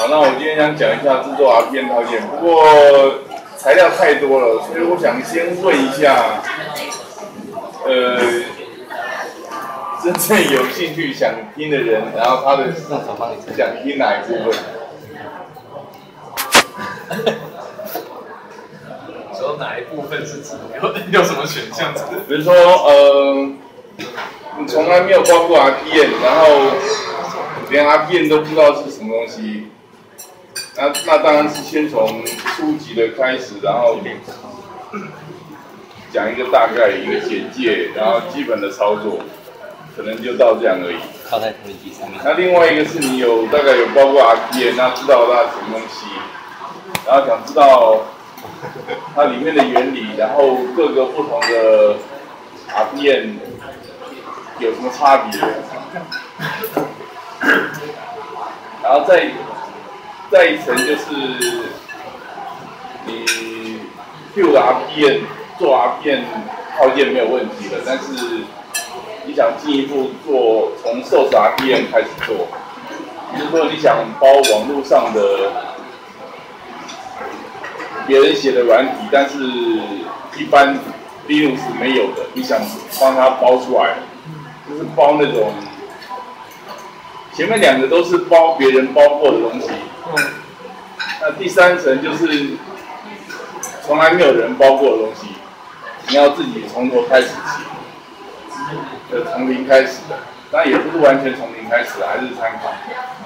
好，那我今天想讲一下制作 RPM 套件，不过材料太多了，所以我想先问一下，真正有兴趣想听的人，然后他的想听哪一部分？ 说哪一部分是指有什么选项？ 比如说，你从来没有包过 RPM， 然后连 RPM 都不知道是什么东西。那当然是先从初级的开始，然后讲一个大概一个简介，然后基本的操作，可能就到这样而已。 靠在投影机上面。 那另外一个是你大概有包括 RPM， 那知道它是什么东西，然后想知道它里面的原理，然后各个不同的 RPM 有什么差别，然后再一层就是你 Q 的 RPM 做 RPM 套件没有问题了，但是你想进一步做从 Source RPM 开始做，比如说你想包网络上的别人写的软体，但是一般 Linux 没有的，你想帮他包出来，就是包那种前面两个都是包别人包过的东西，那第三层就是从来没有人包过的东西，你要自己从头开始起，从零开始的，但也不是完全从零开始，还是参考，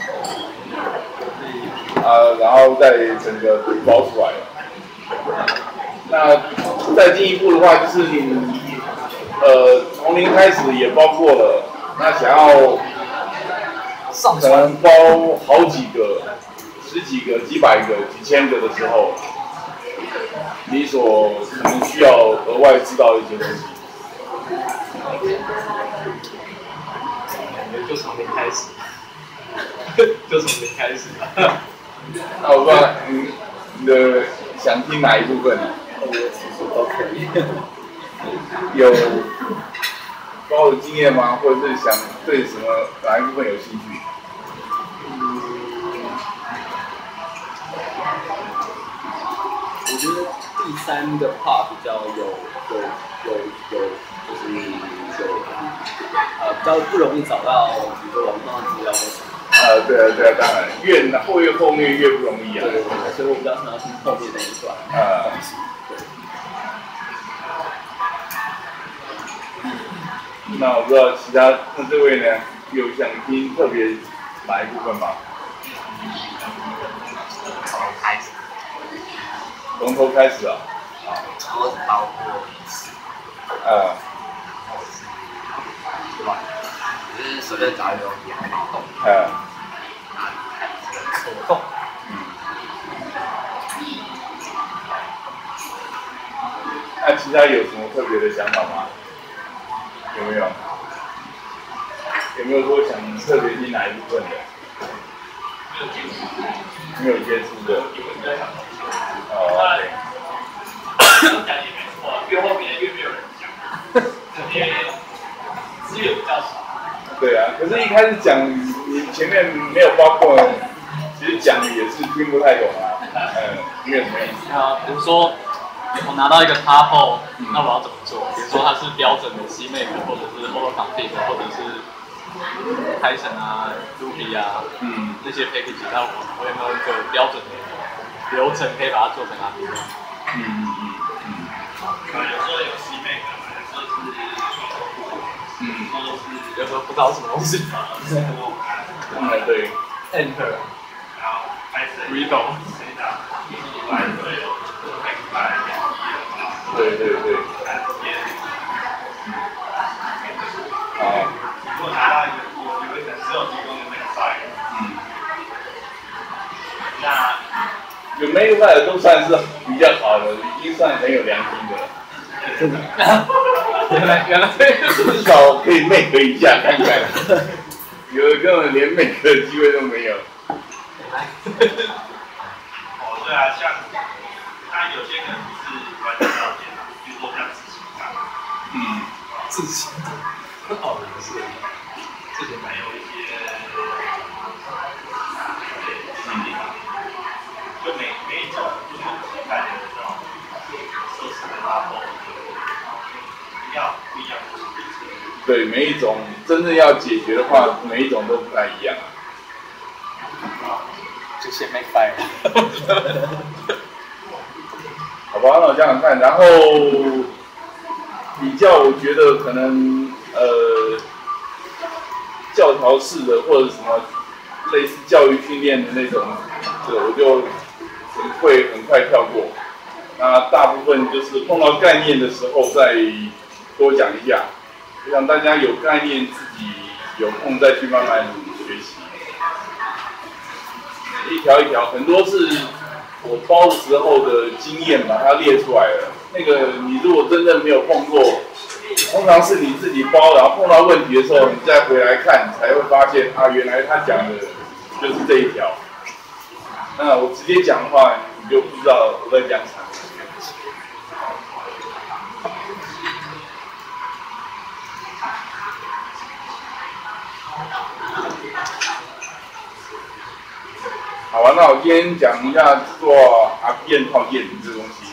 然后再整个包出来。那再进一步的话，就是你从零开始也包括了，那想要可能包好几个、十几个、几百个、几千个的时候，你所可能需要额外知道的一些东西。 就从零开始，就从零开始。 那我不知道你的想听哪一部分？ 都可以。 有包的经验吗？或者是想对什么哪一部分有兴趣？ 我觉得第三个 part 比较就是比较不容易找到，比如说网上的资料或什么。 对啊，当然，越后面越不容易啊。 对，所以我比较想要听后面那一段。 那我不知道其他这位呢，有想听特别哪一部分吗？从头开始啊。 我只包过一次。就是随便找一个东西来动。 动。 那其他有什么特别的想法吗？有没有？有没有说想特别听哪一部分的？没有接触的。OK。 讲也没错，越后面越没有人讲，因为资源比较少。 对啊，可是一开始讲你前面没有包括，其实讲也是听不太懂啊，没有什么意思。 比如说我拿到一个 tuple， 那我要怎么做？比如说它是标准的 CMake 或者是 autoconfig 或者是 Python 啊、Ruby 啊，那些 package， 那我有没有一个标准的流程可以把它做成 RPM？ 有时候有 CMake， 有时候不知道什么东西。 对。 Enter， 然后 Redo， 对。 如果拿到有一个只有提供的那个 file， 那有每个 file 都算是比较好的，已经算很有良心的了。 真的。原来至少可以 make 一下看看。有的根本连 make 的机会都没有。 对啊，像它有些可能是完全了解，比如说像自行车。 自行车。是。自行车有一些。 对，每一种真正要解决的话，每一种都不太一样。 就先被 fire。 好吧，那我想想看，然后比较，我觉得可能教条式的或者什么类似教育训练的那种，我就会很快跳过。那大部分就是碰到概念的时候再多讲一下。我想大家有概念，自己有空再去慢慢学习。一条一条，很多是我包的时候的经验把它列出来了。那个你如果真正没有碰过，通常是你自己包，然后碰到问题的时候，你再回来看，才会发现啊，原来他讲的就是这一条。那我直接讲的话，你就不知道我在讲什么。好吧，那我今天讲一下做 RPM 套件这个东西。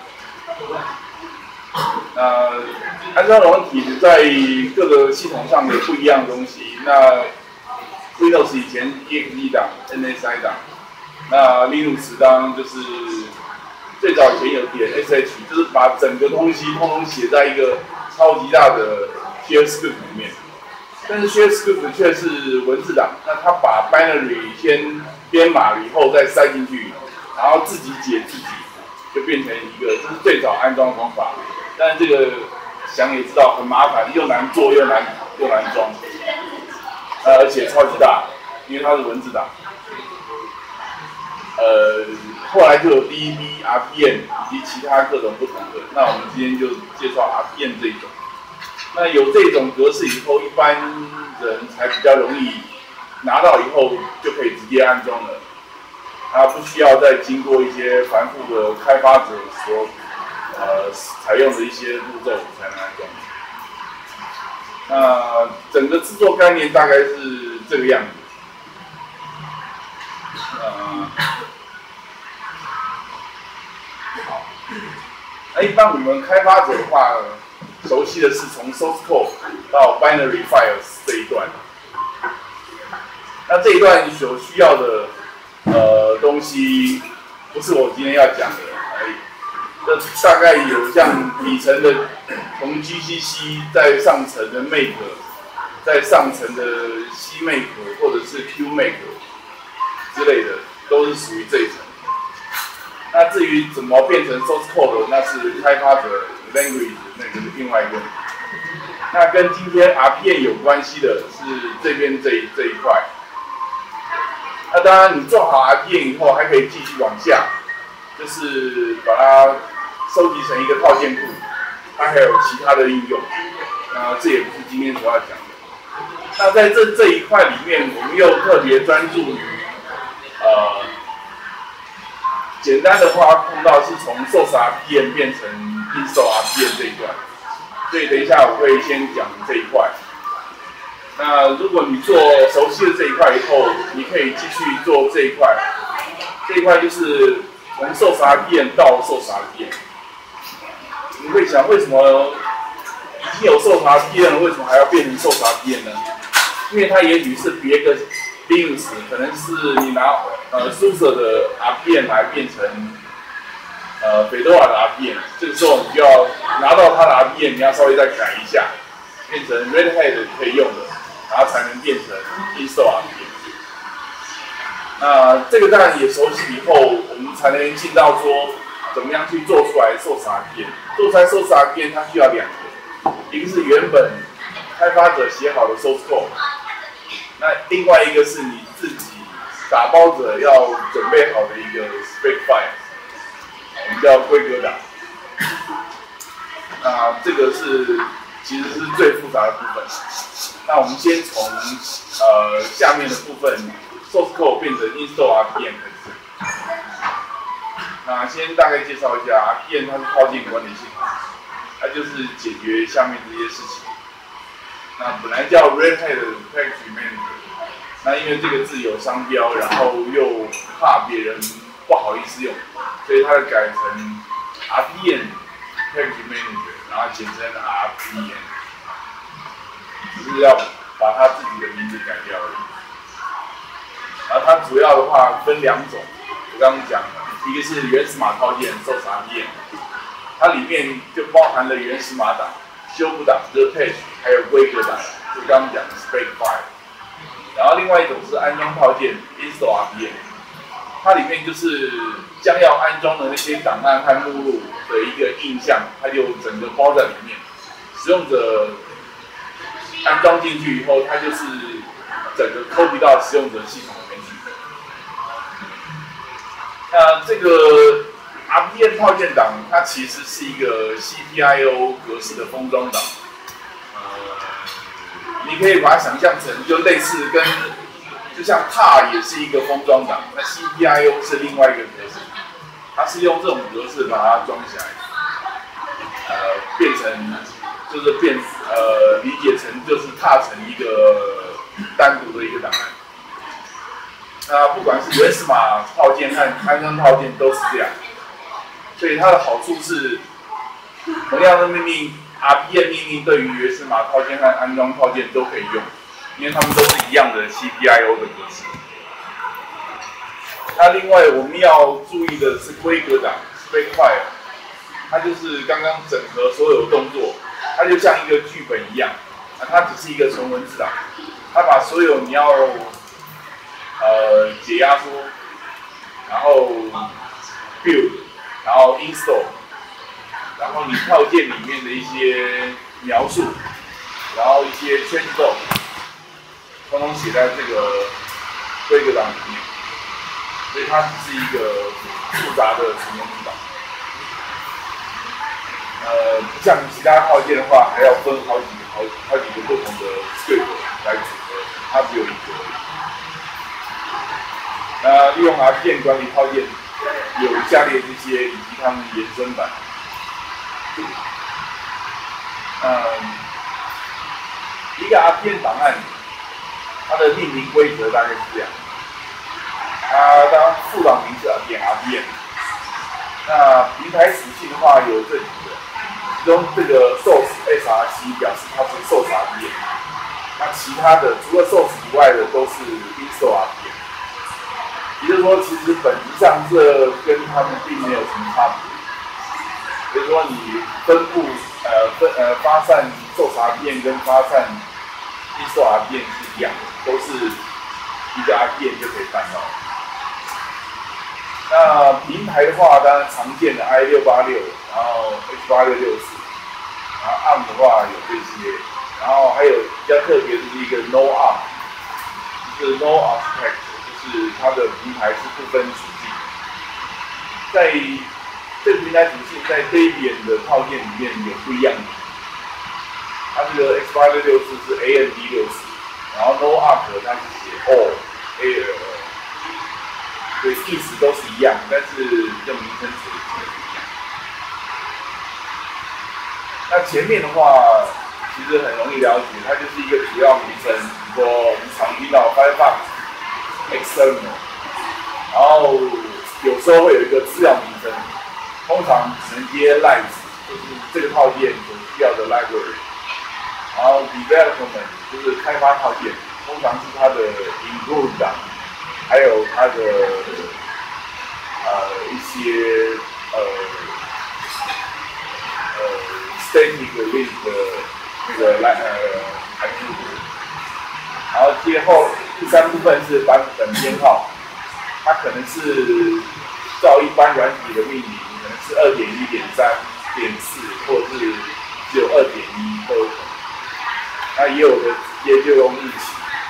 安装软体在各个系统上有不一样的东西。那 Windows 以前 EXE 档、NSI 档，那 Linux 当然就是最早以前有点 SH， 就是把整个东西通通写在一个超级大的 Shell Script 里面。但是 Shell Script 却是文字档，那它把 binary 先编码了以后再塞进去，然后自己解自己，就变成一个，这是最早安装方法。但是这个想也知道很麻烦，又难做又难装，而且超级大，因为它是文字档。后来就有 DB、RPM 以及其他各种不同的。那我们今天就介绍 RPM 这一种。那有这种格式以后，一般人才比较容易拿到以后就可以直接安装了，它不需要再经过一些繁复的开发者所采用的一些步骤才能安装。那整个制作概念大概是这个样子。好，那一般我们开发者的话，熟悉的是从 source code 到 binary files 这一段。那这一段所需要的东西，不是我今天要讲的而已。这大概有像底层的从 GCC 在上层的 make， 在上层的 C make 或者是 Q make 之类的，都是属于这一层。那至于怎么变成 source code， 那是开发者 language 那个是另外一个。那跟今天 RPM 有关系的是这边这一块。那当然，你做好 RPM 以后，还可以继续往下，就是把它收集成一个套件库，它还有其他的应用。这也不是今天所要讲的。那在这一块里面，我们又特别专注于简单的话，碰到是从 source RPM 变成 install RPM 这一段，所以等一下我会先讲这一块。那如果你做熟悉了这一块以后，你可以继续做这一块。这一块就是从 source RPM 到 source RPM。你会想，为什么已经有 source RPM 了，为什么还要变成 source RPM 呢？因为它也许是别个 Linux， 可能是你拿SUSE 的 RPM 来变成Fedora 的 RPM， 这个时候你就要拿到它的 RPM， 你要稍微再改一下，变成 Red Hat 可以用的，然后才能变成 install RPM。那这个当然也熟悉以后，我们才能进到说怎么样去做出来 source RPM。做出来 source RPM 它需要两个，一个是原本开发者写好的 source code， 那另外一个是你自己打包者要准备好的一个 spec file， 我们叫规格档。那这个其实是最复杂的部分。那我们先从下面的部分 source code 变成 install RPM 开始。那先大概介绍一下 RPM， 它是套件管理系统，它就是解决下面这些事情。那本来叫 Red Hat Package Manager， 那因为这个字有商标，然后又怕别人不好意思用，所以它改成 RPM Package Manager， 然后简称 RPM。 只是要把他自己的名字改掉而已。然后它主要的话分2种，我刚刚讲了，一个是原始码套件 Source RPM， 它里面就包含了原始码档、修复档 The Patch， 还有规格档，就刚刚讲的 Spec File。然后另外一种是安装套件 Install RPM， 它里面就是将要安装的那些档案和目录的一个印象，它就整个包在里面。使用者安装进去以后，它就是整个 copy 到使用者系统里面去。那这个 RPM 套件档，它其实是一个 CPIO 格式的封装档。你可以把它想象成就类似就像 TAR 也是一个封装档，那 CPIO 是另外一个格式，它是用这种格式把它装起来，变成就是理解成就是 TAR 成一个单独的一个档案。那不管是原始码套件和安装套件都是这样，所以它的好处是同样的命令。RPM 命令对于原始码套件和安装套件都可以用，因为它们都是一样的 CPIO 的格式。那另外我们要注意的是规格档 Spec File， 它就是刚刚整合所有动作，它就像一个剧本一样，它只是一个纯文字档，它把所有你要解压缩，然后 build， 然后 install。然后你套件里面的一些描述，然后一些change log， 通通写在这个规格档里面，所以它只是一个复杂的纯文字档。不像其他套件的话，还要分好几个不同的 script 来组合，它只有一个而已。那利用 RPM 管理套件有下列这些以及它们的延伸版。一个 RPM 档案，它的命名规则大概是这样。它当副档名是点 RPM， 那平台属性的话有这几个，其中这个 source src 表示它是 source RPM， 那其他的除了 source 以外的都是 install RPM。也就是说，其实本质上这跟它们并没有什么差别。比如说你分布发散source RPM跟发散 install RPM 是一样的，都是一个 RPM 就可以办到。那平台的话，当然常见的 i686， 然后 H8664， 然后 ARM 的话有这些，然后还有比较特别的是一个 No ARM， 就是 No Architecture， 就是它的平台是不分属性，在这个平台属性在 Debian 的套件里面有不一样的。它这个 X8664是 AMD64， 然后 No Arc 它是写 ALL， 所以意思都是一样，但是用名称写的不一样。那前面的话其实很容易了解，它就是一个主要名称，比如说我们常听到 Firefox External， 然后有时候会有一个资料名称。通常只能接 libs， 就是这个套件所需要的 library， 然后 development 就是开发套件，通常是它的 include 档，还有它的一些static list 的那个attribute， 然后第三部分是版本编号，它可能是照一般软体的命名。可能是 2.1.3.4 或者是只有 2.1 都有可能，那也有的直接就用日期。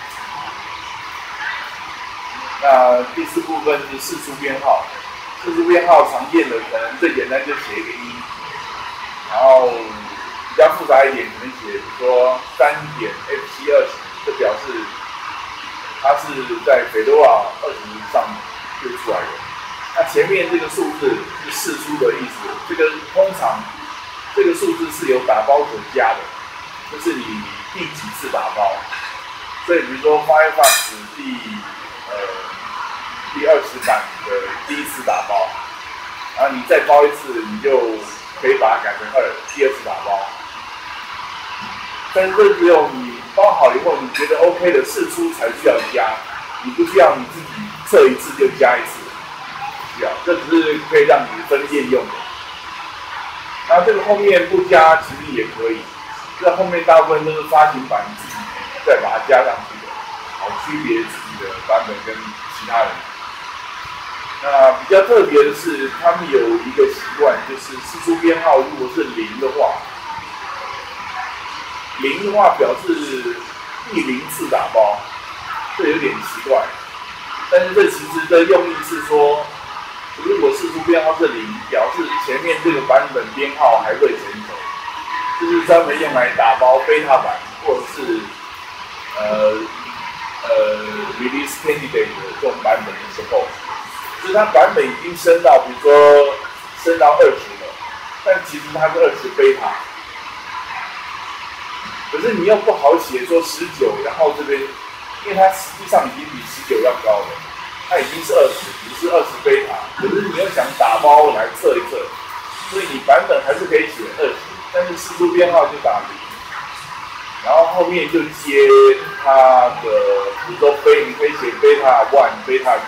那第4部分是视数编号，视数编号常见的可能最简单就写一个1，然后比较复杂一点可能写比如说3.F720， 这表示它是在 Fedora 20上推出来的。那前面这个数字是释出的意思，通常这个数字是有打包可加的，就是你第几次打包。所以比如说 Firefox 第20版的第1次打包，然后你再包一次，你就可以把它改成2，第2次打包。但是这只有你包好以后你觉得 OK 的试出才需要加，你不需要你自己测一次就加一次，不需要，这只是可以让你分辨用的。那这个后面不加其实也可以，这后面大部分都是发行版自己再把它加上去的，好区别自己的版本跟其他人。那比较特别的是，他们有一个习惯，就是试出编号如果是0的话，0的话表示第0次打包，这有点奇怪。但是这其实的用意是说，如果试出编号是0，表示前面这个版本编号还未成熟，这是专门用来打包 beta 版或者是release candidate 的这种版本的时候。就是它版本已经升到，比如说升到20了，但其实它是20beta，可是你又不好写说19，然后这边，因为它实际上已经比19要高了，它已经是20，不是20beta，可是你又想打包来测一测，所以你版本还是可以写20，但是试出编号就打0，然后后面就接它的，比如说你可以写 beta 1、beta 2。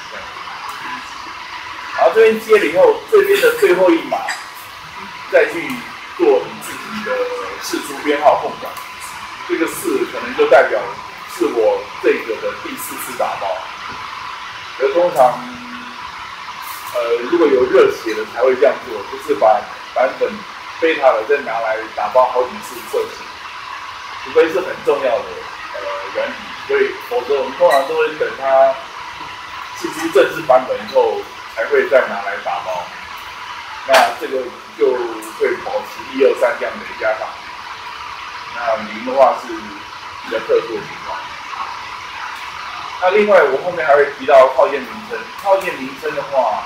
然后这边接了以后，这边的最后一码再去做你自己的试出编号控管，这个4可能就代表是我这个的第4次打包。而通常，如果有热血的才会这样做，就是把版本 beta 的再拿来打包好几次测试，除非是很重要的软体，所以否则我们通常都会等它试出正式版本以后。才会再拿来打包，那这个就会保持1、2、3这样累加上去。那0的话是比较特殊的情况。那另外我后面还会提到套件名称，套件名称的话，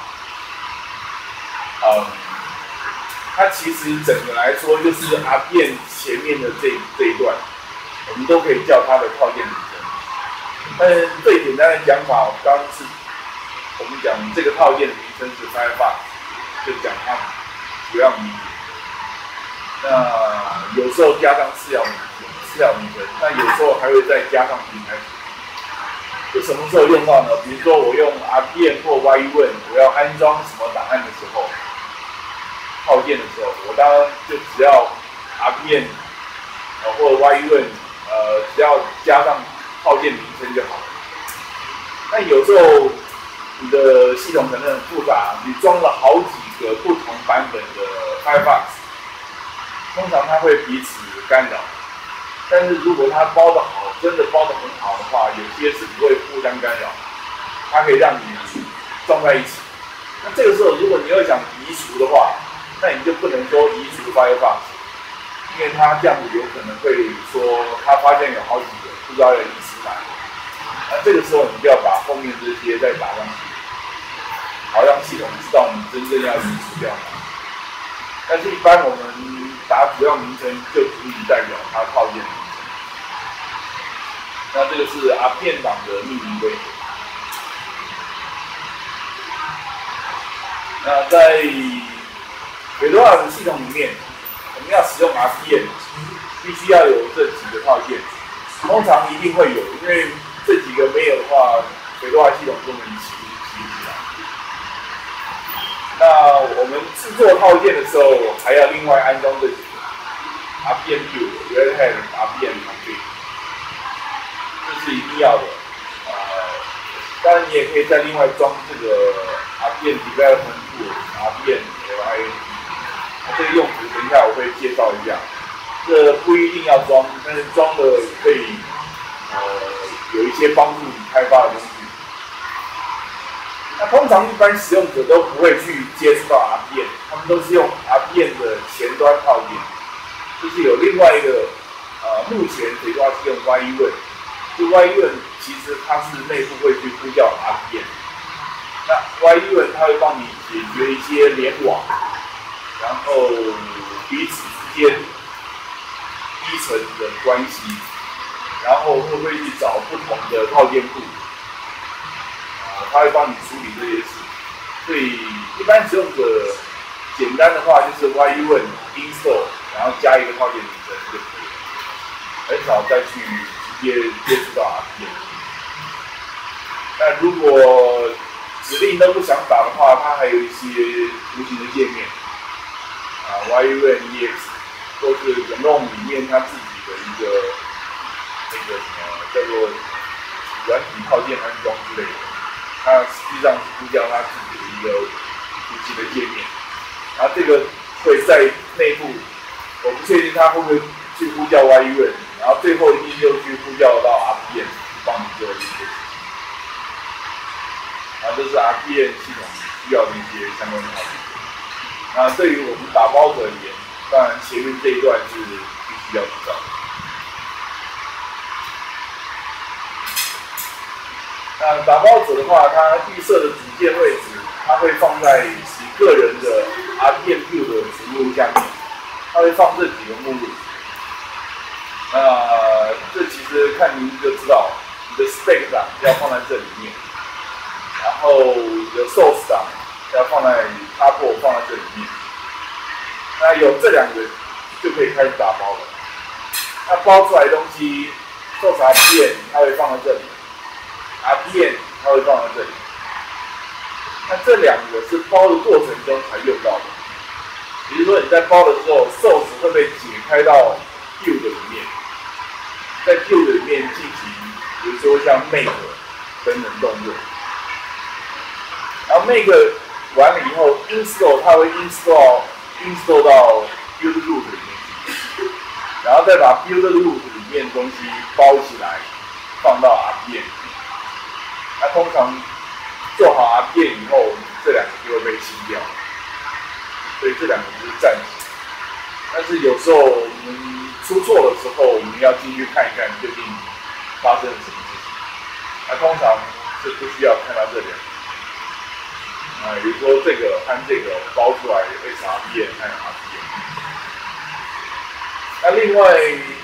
它其实整个来说就是 RPM 前面的这一段，我们都可以叫它的套件名称。但是最简单的讲法，刚刚是。我们讲这个套件的名称是 Firefox， 就讲它主要名字。那有时候加上次要名称，那有时候还会再加上平台词。这什么时候用到呢？比如说我用 RPM 或 YUN， 我要安装什么档案的时候，套件的时候，我当然就只要 RPM 或者 YUN， 只要加上套件名称就好了。那有时候你的系统可能很复杂，你装了好几个不同版本的 Firefox， 通常它会彼此干扰。但是如果它包得好，真的包得很好的话，有些是不会互相干扰，它可以让你装在一起。那这个时候，如果你要想移除的话，那你就不能说移除 Firefox， 因为它这样子有可能会说它发现有好几个，不知道要移除哪个。那这个时候你就要把后面这些再打上去，好让系统知道你真正要移除掉它。但是一般我们打主要名称就足以代表它套件名称。那这个是 RPM 档的命名规则。那在委托尔的系统里面，我们要使用 RPM， 必须要有这几个套件，通常一定会有，因为这几个没有的话，委托尔系统根本起不起来。那我们制作套件的时候，还要另外安装这几个 RPM Build、Red Hat、RPM Config， 这是一定要的。当然你也可以再另外装这个 RPM Development Tool、RPM LIA， 这个用途等一下我会介绍一下。这不一定要装，但是装了可以有一些帮助你开发的东西。那通常一般使用者都不会去接触到 RPM， 他们都是用 RPM 的前端套件，就是有另外一个目前最主要是用 YUN， 就 YUN 其实它是内部会去呼叫 RPM， 那 YUN 它会帮你解决一些联网，然后彼此之间依存的关系，然后会不会去找不同的套件库。它会帮你处理这些事，所以一般使用者简单的话就是 YUN install， 然后加一个套件名称就可以了。 很少再去直接接触到 RPM。那如果指令都不想打的话，它还有一些图形的界面YUNEX 都是 GNOME 里面它自己的一个那个什么叫做软体套件安装之类的，它实际上是呼叫它自己的一个图形的界面，然后这个会在内部，我不确定它会不会去呼叫 YUN， 然后最后一定又去呼叫到 RPM 帮你做一些。然后这是 RPM 系统需要的一些相关的套件。那对于我们打包者而言，当然前面这一段是必须要知道的。那打包者的话，它预设的主键位置，它会放在你个人的 RPM view 的子目录下面，它会放这几个目录。那这其实看您就知道，你的 spec 档要放在这里面。然后你的 source 档要放在 tuple 放在这里面，那有这两个就可以开始打包了。那包出来的东西 ，source RPM 它会放在这里 ，RPM 它会放在这里。那这两个是包的过程中才用到的。比如说你在包的时候 ，source 会被解开到 build 里面，在 build 里面进行，比如说像 make 等等动作。然后 make 完了以后 install 它会 install 到 build root 里面去，然后再把 build root 里面的东西包起来，放到 RPM。那通常做好 RPM 以后，这两个就会被清掉，所以这两个就是暂时。但是有时候我们出错的时候，我们要进去看一看究竟发生了什么事情。那通常是不需要看到这两个。比如说这个和这个包出来 SRPM 和 RPM。那另外，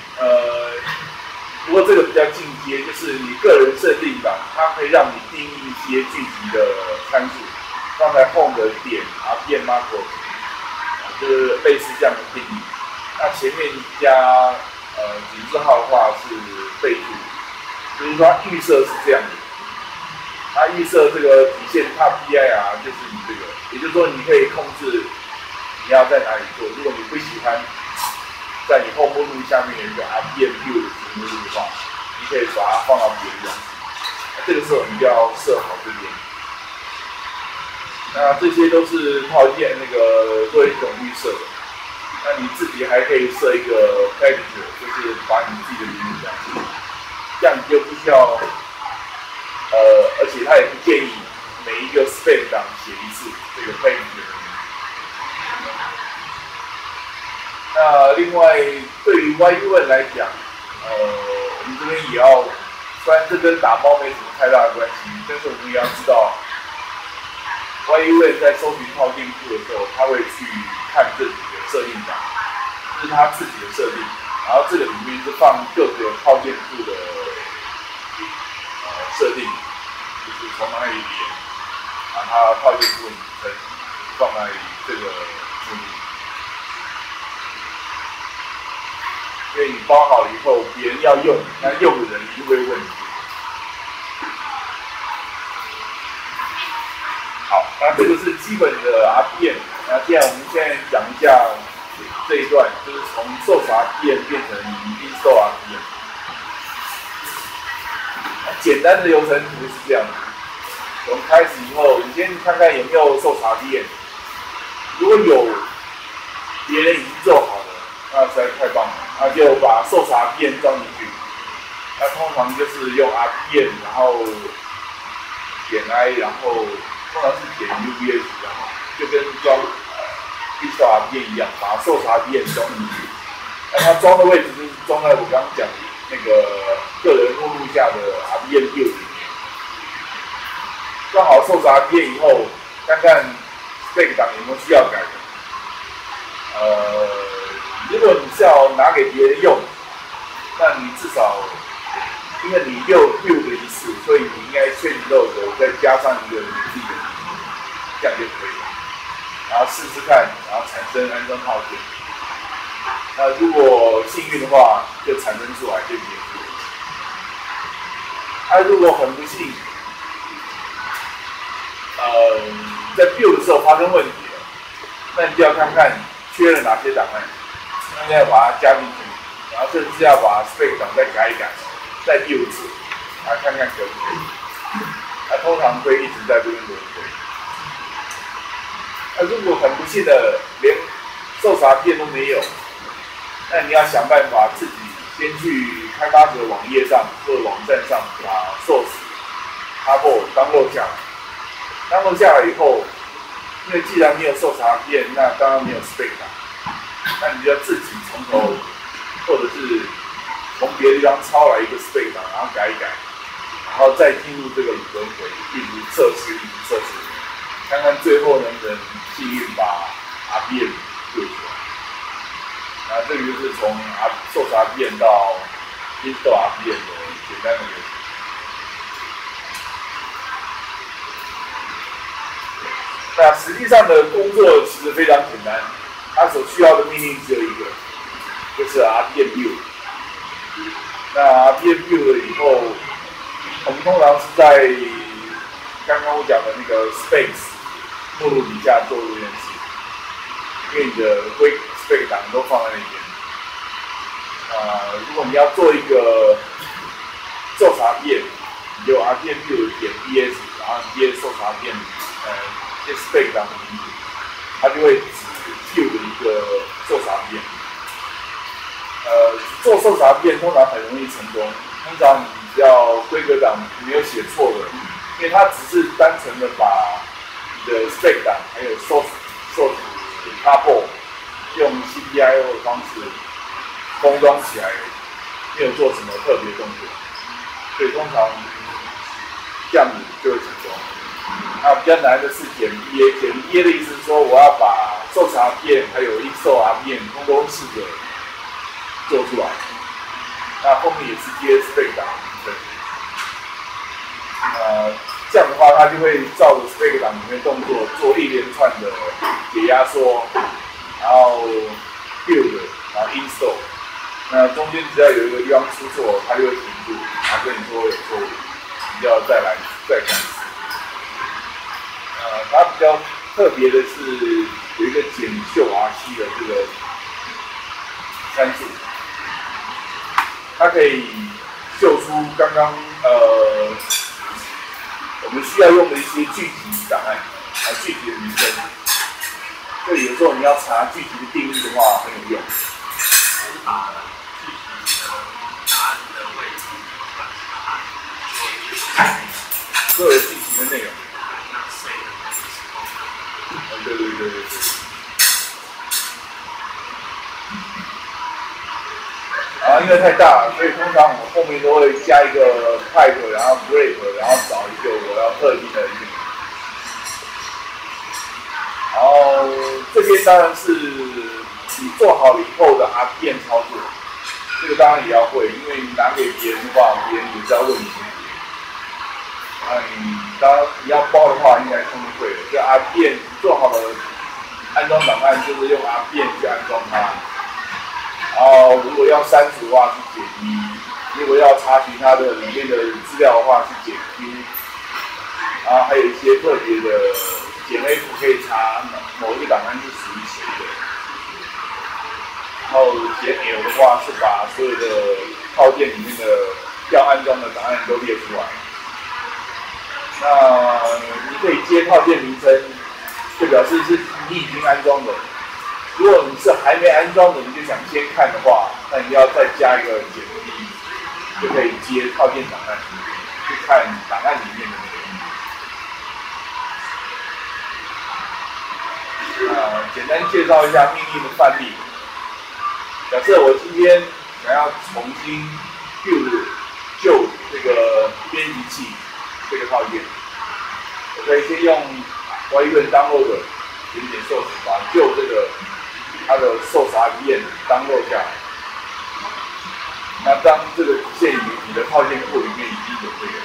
不过这个比较进阶，就是你个人设定档，它可以让你定义一些具体的参数，放在 home 的点 RPM macro， 就是类似这样的定义。那前面加井字号的话是备注，就是说它预设是这样的。它预设这个底线 top PIR 就是你这个，也就是说你可以控制你要在哪里做。如果你不喜欢在你后目录下面有一个 RPM view 的子目录的话，你可以把它放到别的地方。那这个时候你就要设好这边。那这些都是套件那个做一种预设的。那你自己还可以设一个 package， 就是把你自己的名字讲清楚，这样你就不需要。而且他也不建议每一个 spec 档写一次这个 package 的名字。那另外，对于 YUN 来讲，我们这边也要，虽然这跟打包没什么太大的关系，但是我们也要知道 ，YUN 在搜寻套件库的时候，他会去看这几个设定档，这是他自己的设定，然后这个里面是放各个套件库的设定。就是从哪里连，把它套件库的名称放在这个目录，因为你包好了以后，别人要用，那用的人一定会问你。好，那这个是基本的 RPM。那接下来我们现在讲一下这一段，就是从 source RPM 变成 install RPM。简单的流程图是这样的，从开始以后，你先看看有没有受查验，如果有，别人已经做好了，那实在太棒了，那就把受查验装进去。那通常就是用 RPM， 然后点 I， 然后通常是点 UBS， 然后就跟装install RPM 一样，把受查验装进去。那它装的位置就是装在我刚刚讲的那个个人目录下的 RPM view 里面。装好受查 RPM 以后，看看 spec 档有没有需要改的。如果你是要拿给别人用，那你至少，因为你又 build 一次，所以你应该change log再加上一个你自己的名字，这样就可以了。然后试试看，然后产生安装套件。 那如果幸运的话，就产生出来就结束。如果很不幸，在 build 的时候发生问题了，那你就要看看缺了哪些档案，那你要把它加进去，然后甚至要把 spec 档再改一改，再 build 一次，看看可不可以。通常会一直在这边轮回。如果很不幸的连受查片都没有，那你要想办法自己先去开发者网页上或者网站上把 source tuple download 下来。download 下来以后，因为既然没有受查片，那当然没有 spec 档，那你就要自己从头，或者是从别的地方抄来一个 spec 档，然后改一改，然后再进入这个轮回，一直测试，看看最后能不能幸运把 RPM 对出来。那这个就是从受查片到 install RPM 的简单的流程。那实际上的工作其实非常简单，它所需要的命令只有一个，就是 RPM build。那 RPM build 了以后，我们通常是在刚刚我讲的那个 space 目录底下做这件事，因为你的spec 档都放在那边。如果你要做一个受查片，你就 RPM build 点 ps， 然后接受查片接 spec 档的名字，它就会指 build 一个受查片。做受查片通常很容易成功，通常你只要规格档没有写错的，因为它只是单纯的把你的 spec 档还有 source tuple 用 CPIO 的方式封装起来，没有做什么特别动作，所以通常这样子就会成功。比较难的是减 EA， 减 EA 的意思是说我要把受查片还有install RPM通通试着做出来，那后面也是接 spec 档的名称。这样的话，它就会照着 spec 档里面动作做一连串的解压缩，然后 build， 然后 install。那中间只要有一个地方出错，它就会停住，然后跟你说有错误，你就要再改一次。它比较特别的是有一个检秀 RC 的这个参数，它可以秀出刚刚我们需要用的一些具体档案，具体的名称。所以有时候你要查具体的定义的话很有用。 把具体的答案的位置所有具体的内容。对。因为太大了，所以通常我后面都会加一个 pipe， 然后 grep， 然后找一个我要特定的一个。然后这边当然是你做好了以后的 RPM 操作，这个当然也要会，因为你拿给别人的话，别人也是要问你。当然你要包的话，应该通通会的。这 RPM 做好了安装档案，就是用 RPM 去安装它。然后如果要删除的话是减1，如果要查询它的里面的资料的话是减Q，然后还有一些特别的减 F 可以查某一个档案是属于谁的。然后减 L 的话是把所有的套件里面的要安装的档案都列出来。那你可以接套件名称，就表示是你已经安装的。如果你是还没安装的，你就想先看的话，那你要再加一个减 P， 就可以接套件档案，去看档案里面的内容。简单介绍一下命令的范例。假设我今天想要重新 build 旧这个编辑器这个套件，我可以先用 YUN download 点 source 把旧这个它的 source RPM download 下来。那当这个体现于你的套件库里面已经有这个，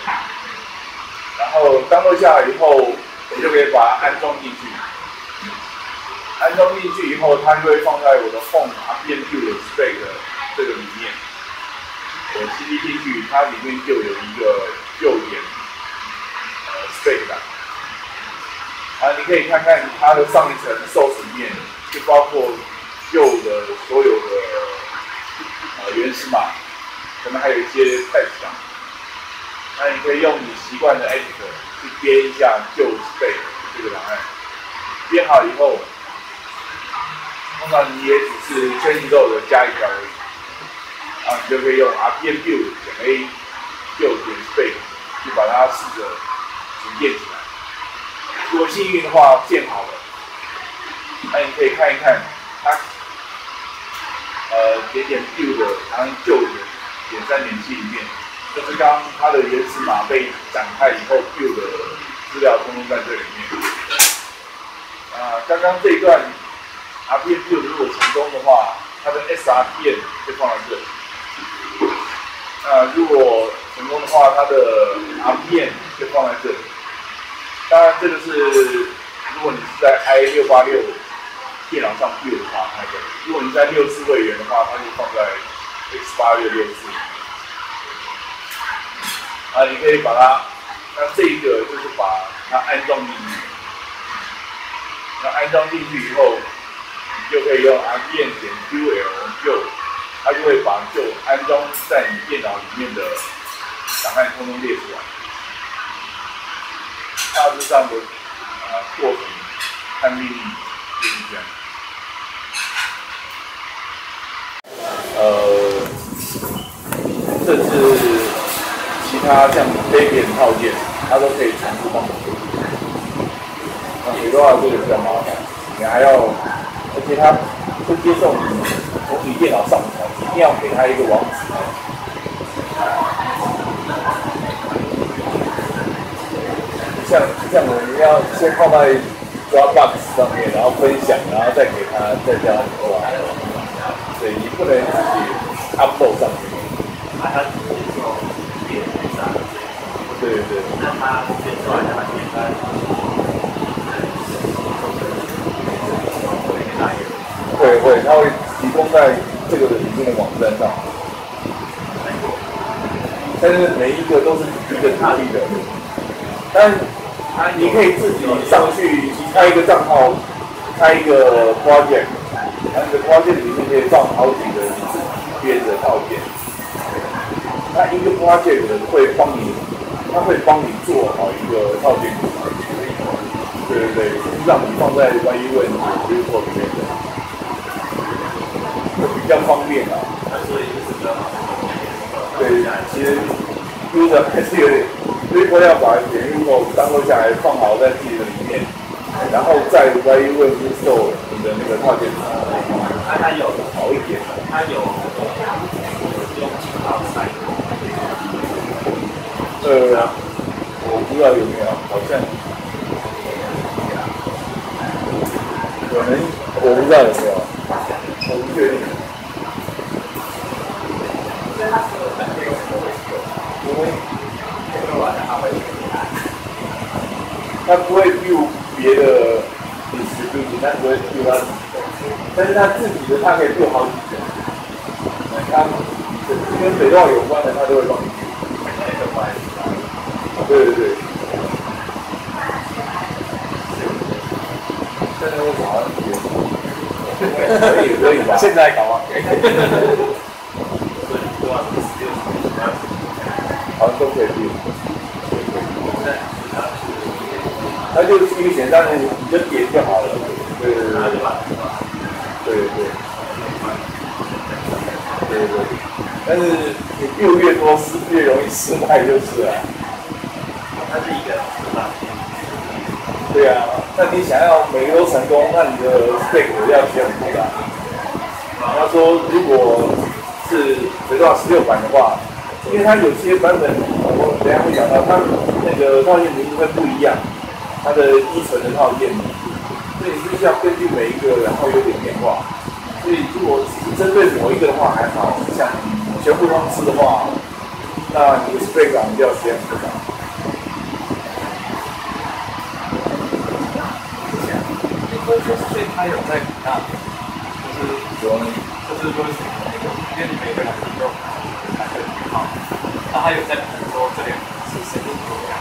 然后download下来以后，我就可以把它安装进去。 安装进去以后，它就会放在我的 Home RPMQ 的 spec 这个里面。我 CD 进去，它里面就有一个旧点spec 档。你可以看看它的上一层 source 里面，就包括旧的所有的原始码，可能还有一些 text 档。那你可以用你习惯的 editor 去编一下旧 spec 这个档案。编好以后，通常你也只是 change row 的加一条而已，你就可以用 RPM build .a 旧点 spec 去把它试着组建起来。如果幸运的话，建好了，那你可以看一看它点 build 好像旧的.3.7里面，就是刚它的原始码被展开以后 build 的资料通通在这里面。刚刚这一段 RPM build 如果成功的话，它的 SRPM 就放在这里。如果成功的话，它的 RPM 就放在这里。当然，这个是如果你是在 i686 电脑上 build 的话，它可以；如果你在64位元的话，它就放在 x8664。你可以把它，那这一个就是把它安装进去。那安装进去以后，你就可以用 rpm.ql 就，它就会把就安装在你电脑里面的档案通通列出来。大致上的过程和命令就是这样。这是其他像 Debian 套件，它都可以全部帮你处理。那水的话，这个比较麻烦，你还要，而且它不接受你从你电脑上传，一定要给它一个网址。像我们要先放在 Dropbox 上面，然后分享，然后再给它再这样做。对，你不能自己 upload 上去。 它直接做电上。 对对。 那它变出来的很简单。 会，它会提供在这个的里面的网站上。但是每一个都是一个独立的。但你可以自己上去开一个账号，开一个 project， 那个 project 里面可以放好几个你自己编的套件。那一个 project 会帮你，它会帮你做好一个套件库。对，让你放在YUN report 里面的，会比较方便啊。对，其实 user 还是有点。report 要把点 report download下来，放好在自己的里面，然后再 YUN install 你的那个套件。 它有好一点， 它有用好сай的。 我不知道有没有，好像可能我不知道有没有，我不确定。它不会 build 别的 distribution， 它不会 build 它自己的，但是它自己的它可以 build 好几个。它跟水稻有关的，它都会帮你 build。对。现在我好像可以吧？ 现在搞啊？ 好像都可以 build。它就是一个简单的，你就点就好了。对。但是你 build 越多，越容易失败就是了。 它是一个失败。 对啊，那你想要每个都成功，那你的 spec 要写很复杂。他说，如果是回到16版的话，因为它有些版本，我等一下会讲到，它那个套件名字会不一样。它的依存的套件，所以你必须要根据每一个，然后有点变化。所以如果只是针对某一个的话还好，像全部通吃的话，那你的 spec 档就要写很复杂。 所以他有在比那，就是说是那个，因为你每个人都有3个编号，那他有在比说这两个是谁的多样，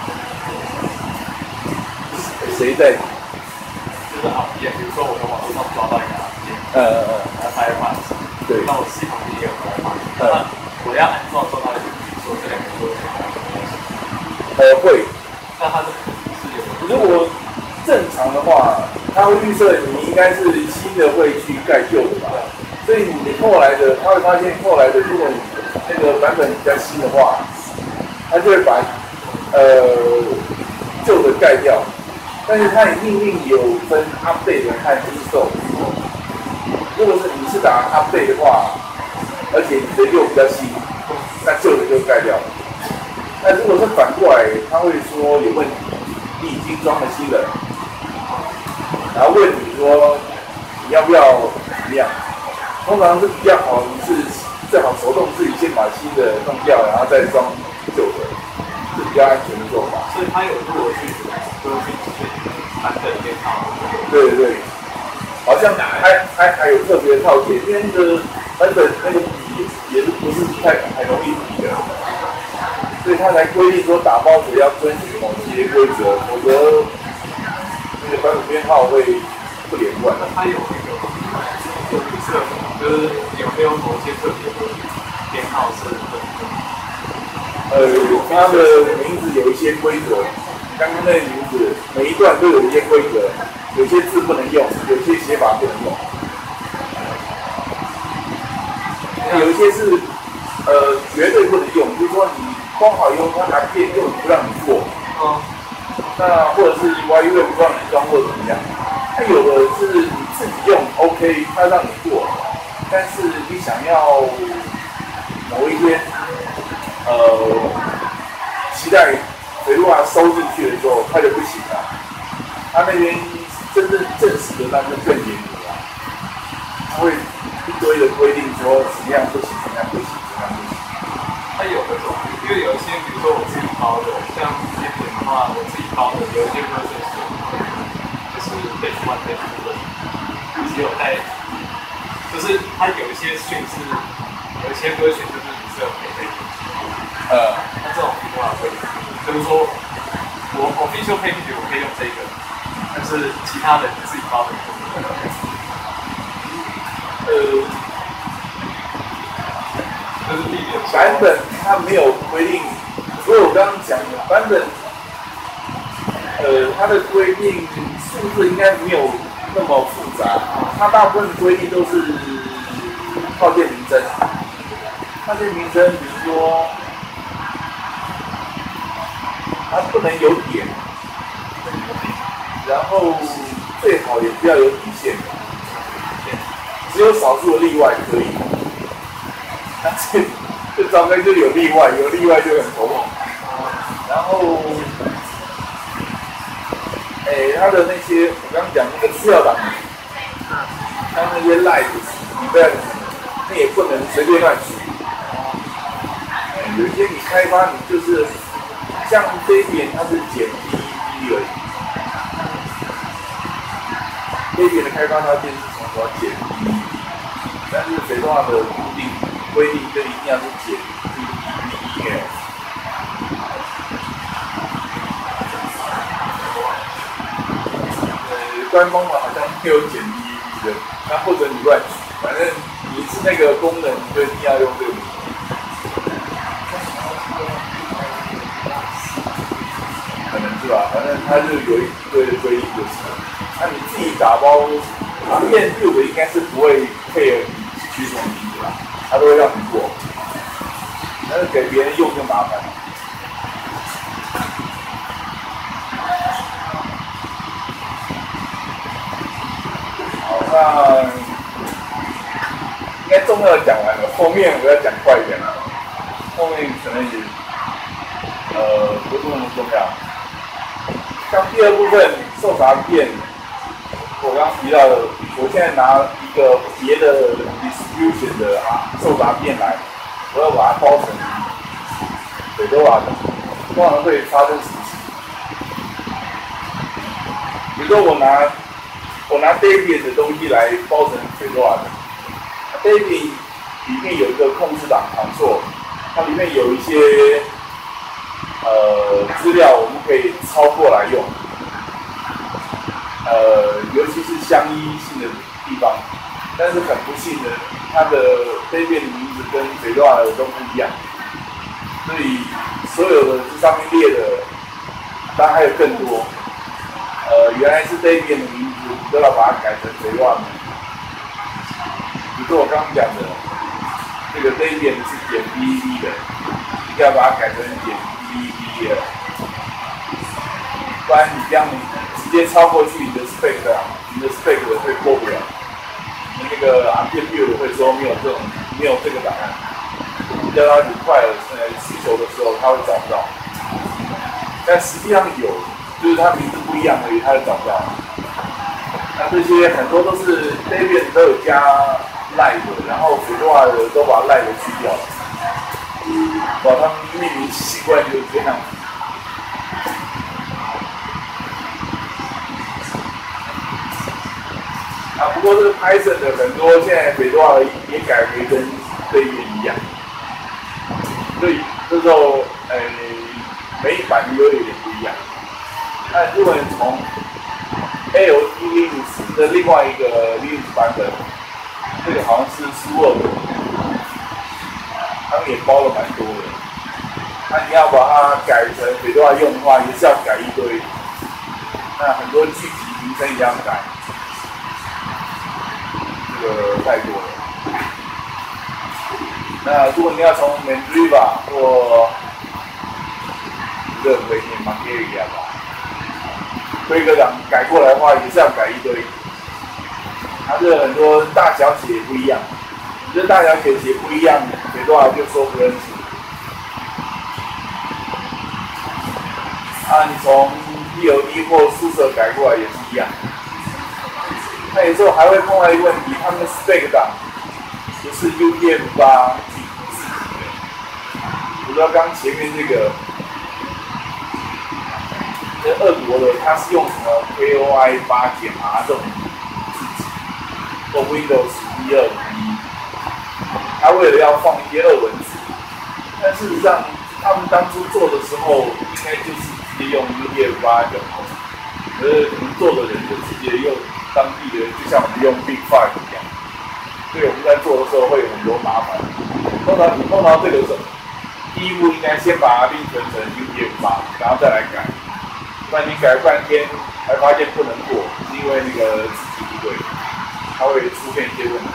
谁在？ 就是RPM，比如说我从网络上抓到一个RPM，它 Firefox， 对，那我系统里也有 Firefox， 那我要安装的时候，它会说这两个都有。 会。 那它是有的。 如果正常的话，它会预设你应该是新的会去盖旧的吧，所以你后来的，他会发现后来的，如果你那个版本比较新的话，它就会把旧的盖掉。但是它也命令有分 update 和 install。如果是你是打 update 的话，而且你的又比较新，那旧的就盖掉了。那如果是反过来，他会说有问题，你已经装了新的，然后问你说你要不要怎么样？通常是比较好，你是最好手动自己先把新的弄掉，然后再装旧的，是比较安全的做法。 所以它有入去版本编号。 对对对，好像还有特别的套件，因为那个版本那个笔也是不是太容易比的。所以他才规定说打包者要遵循某些规则，否则那个版本编号会不连贯。 那它有那个预设，就是有没有某些特别的编号是它的名字有一些规则，刚刚那个名字每一段都有一些规则，有些字不能用，有些写法不能用，有一些是绝对不能用，比如说你装好以后，他拿电用不让你过，那或者是 YU 不让你装或者怎么样，那有的是你自己用 OK， 他让你过，但是你想要某一天期待水路收进去的时候，他就不行了，他那边真正正式的那就更严格了，他会一堆的规定说怎么样不行，怎么样不行，怎么样不行。 它有那种，因为有一些，比如说我自己包的，像甜点的话，我自己包的有一些 version 就是Page 1 Page 2只有在，就是它有一些讯是，有一些 version 就是你是有配备的。那这种情况会，就是说我 official page 我可以用这个，但是其他的你自己包的不能。 版本它没有规定，所以我刚刚讲的版本，它的规定数字应该没有那么复杂，它大部分的规定都是套件名称。套件名称，比如说，它不能有点，然后最好也不要有底线，只有少数的例外可以。但是最糟糕就是有例外，有例外就很头痛。然后，它的那些我刚刚讲那个资料档，像那些 live、event， 那也不能随便乱取。有一些你开发你就是像这一点它是减 PEP 而已，这一点的开发它就是从头减 PEP， 但是水动画的固定规定就一定要是减 PEP。官方好像没有减 PEP 的，那或者你乱取，反正你是那个功能，你就一定要用这个名字。可能是吧，反正它就有一堆的规定就是。那你自己打包，验入的应该是不会配合你取什么名字啦，它都会让你过。但是给别人用就麻烦了。好，那应该重要的讲完了，后面我要讲快一点了。后面可能也不是那么重要。像第二部分受查片，我刚刚提到的，我现在拿一个别的 distribution 的受查片来，我要把它包成水多瓦的，通常会发生什么事？比如说我拿我拿 Debian 的东西来包成 Fedora 的 ，Debian 里面有一个控制档 Console， 它里面有一些资料我们可以抄过来用，尤其是相依性的地方，但是很不幸的，它的 Debian 的名字跟 Fedora 的都不一样，所以所有的这上面列的，当然还有更多，原来是 Debian 的名字，你都要把它改成 Fedora 名。比如说我刚刚讲的，这个 Debian 是减 DEV 的，应该把它改成减 DEV 的，不然你这样直接超过去你的 spec 会过不了。那个 RPM build 会说没有这个档案，叫它require 需求的时候它会找不到，但实际上有，就是它名字不一样而已，它就找不到。那这些很多都是 Debian 都有加 live， 然后 Fedora 的都把 live 去掉了。哇，他们命名习惯就是这样。啊，不过这个 Python 的很多现在 Fedora 也改回跟 Debian 一样，所以这时候每一版有点不一样。那如果你从 ALT Linux 的另外一个 Linux 版本，这个好像是12个，他们也包了蛮多的。那你要把它改成 Fedora 用的话，也是要改一堆。那很多具体名称也要改，这个太多了。那如果你要从 Mandriva 或这个可以念 Mangalia 吧，规格档改过来的话，也是要改一堆。它这很多大小写不一样，这大小写不一样，Fedora就说不认识。啊，你从 DLD 或宿舍改过来也是一样。那有时候还会碰到一个问题，他们的 spec 档不是 UTF-8自己的。比如说刚前面这个，俄国的它是用什么 KOI8-R 这种字体，或 Windows 1251，它为了要放一些俄文字，但事实上他们当初做的时候，应该就是直接用 UTF-8就好，可是可能做的人就直接用当地的，就像我们用 Big5 一样，所以我们在做的时候会有很多麻烦。通常你碰到这个时候，第一步应该先把它另存成 UTF-8，然后再来改。不然你改了半天，还发现不能过，是因为那个字体不对，它会出现一些问题。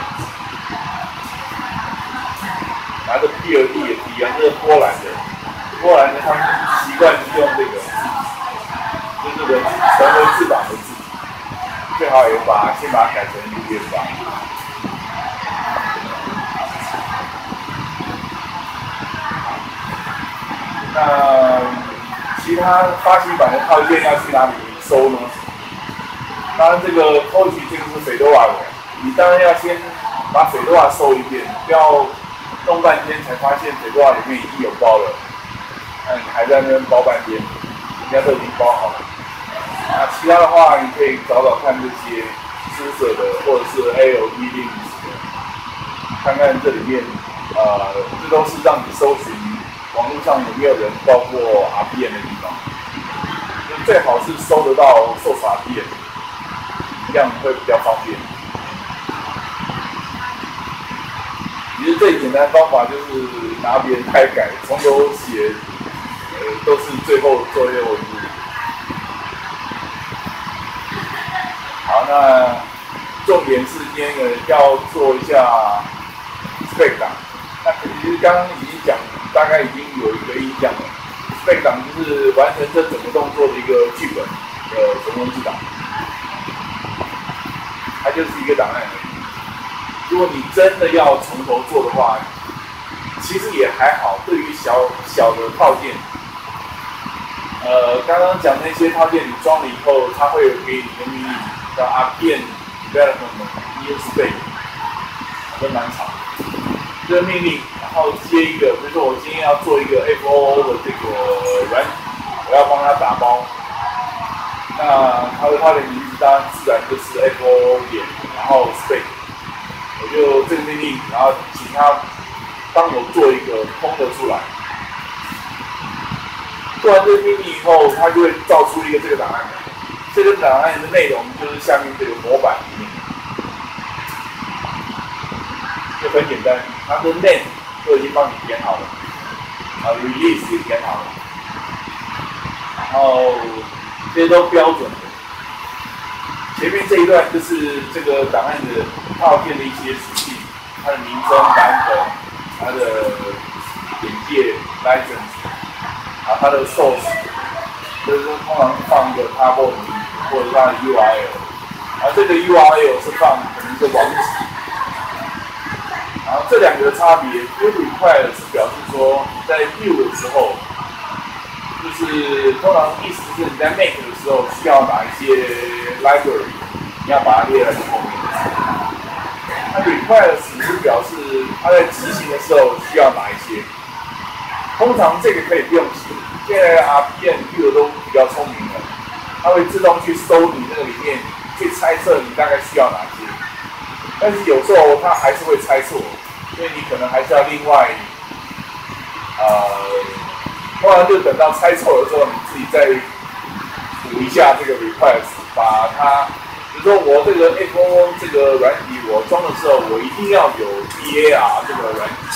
然后这 PLD 也是一样，这是波兰的他们习惯是用这个，就是成为翅膀的字体，最好也先把它改成 UTF-8。那其他发行版的套件要去哪里收呢？当然，这个 Koji 这个是 Fedora 的，你当然要先把 Fedora 收一遍，不要弄半天才发现 Fedora 里面已经有包了，那你还在那边包半天，人家都已经包好了。那其他的话，你可以找找看这些苏舍的或者是 ALT Linux 的，看看这里面，这都是让你搜寻网络上有没有人报过 RPM 的地方，就最好是搜得到 source RPM， 这样会比较方便。其实最简单的方法就是拿别人代改，从头写，都是最后做一些文字。好，那重点是今天要做一下 spec 档。那其实刚刚已经讲，大概已经有一个印象了。spec 档就是完成这整个动作的一个剧本的存文字档，它就是一个档案而已。如果你真的要从头做的话，其实也还好。对于小的套件，刚刚讲那些套件你装了以后，它会有给你的命令叫 RPM development new spec， 都蛮长。这个命令，然后接一个，比如说我今天要做一个 FOO 的这个软体，我要帮它打包， 那它的名字当然自然就是 Apple 点，然后 Space， 我就这个命令，然后请他帮我做一个空的出来。做完这个命令以后，它就会造出一个这个档案。这个档案的内容就是下面这个模板里面，就很简单，它的 name 都已经帮你填好了，release 也填好了，然后这些都标准的。前面这一段就是这个档案的套件的一些属性，它的名称、版本、它的简介、license， 然后它的 source， 就是说通常放一个 tuple 名或者它的 URL， 然后这个 URL 是放可能是网址。然后这两个的差别 ，view require 是表示说你在 view 的时候，就是通常意思是你在 make 的时候需要哪一些 library， 你要把它列在后面。那 require 是表示它在执行的时候需要哪一些。通常这个可以不用写，现在 RPM view 都比较聪明了，它会自动去搜你那个里面，去猜测你大概需要哪些。但是有时候它还是会猜错，所以你可能还是要另外，通常就等到猜错的时候，你自己再补一下这个 request， 把它，比如说我这个 Apple 这个软体我装的时候，我一定要有 BAR 这个软体，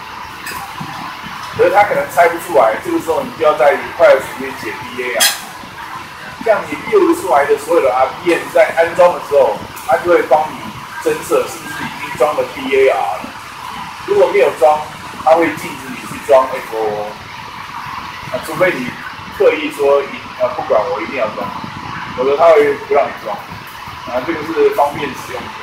可是他可能猜不出来，这个时候你就要在 request 里面写 BAR， 这样你 build 出来的所有的 RPM 在安装的时候，它就会帮你侦测是不是已经装了 BAR 了。如果没有装，它会禁止你去装 Apple， 除非你特意说不管我一定要装，否则它会不让你装。这个是方便使用的。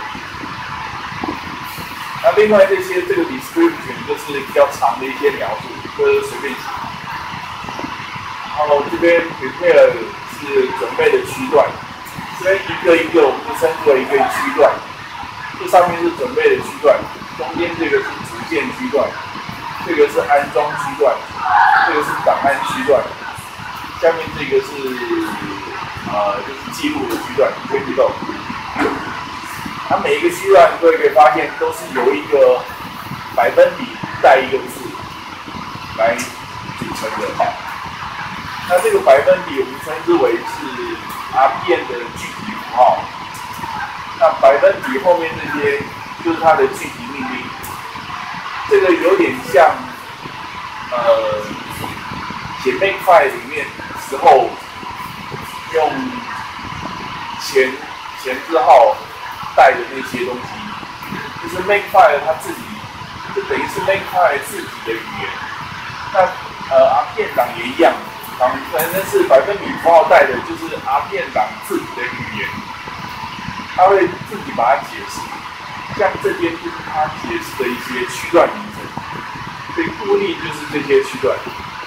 那另外这个 description 就是比较长的一些描述，就是随便写。然后这边 prepare 是准备的区段，这边一个一个我们就称之为一个区段。这上面是准备的区段，中间这个是组件区段，这个是安装区段，这个是档案区段，下面这个是就是记录的区段 ，window。它每一个区段各位可以发现都是由一个百分比带一个字来组成的。那这个百分比我们称之为是 RPM 的具体符号。那百分比后面这些就是它的具体命令，这个有点像写 Makefile 里面时候用前字号带的那些东西，就是 Makefile 它自己就等于是 Makefile 自己的语言。那RPM 档也一样，反正是百分比符号带的，就是 RPM 档自己的语言。他会自己把它解释，像这边就是他解释的一些区段名称，所以孤立就是这些区段。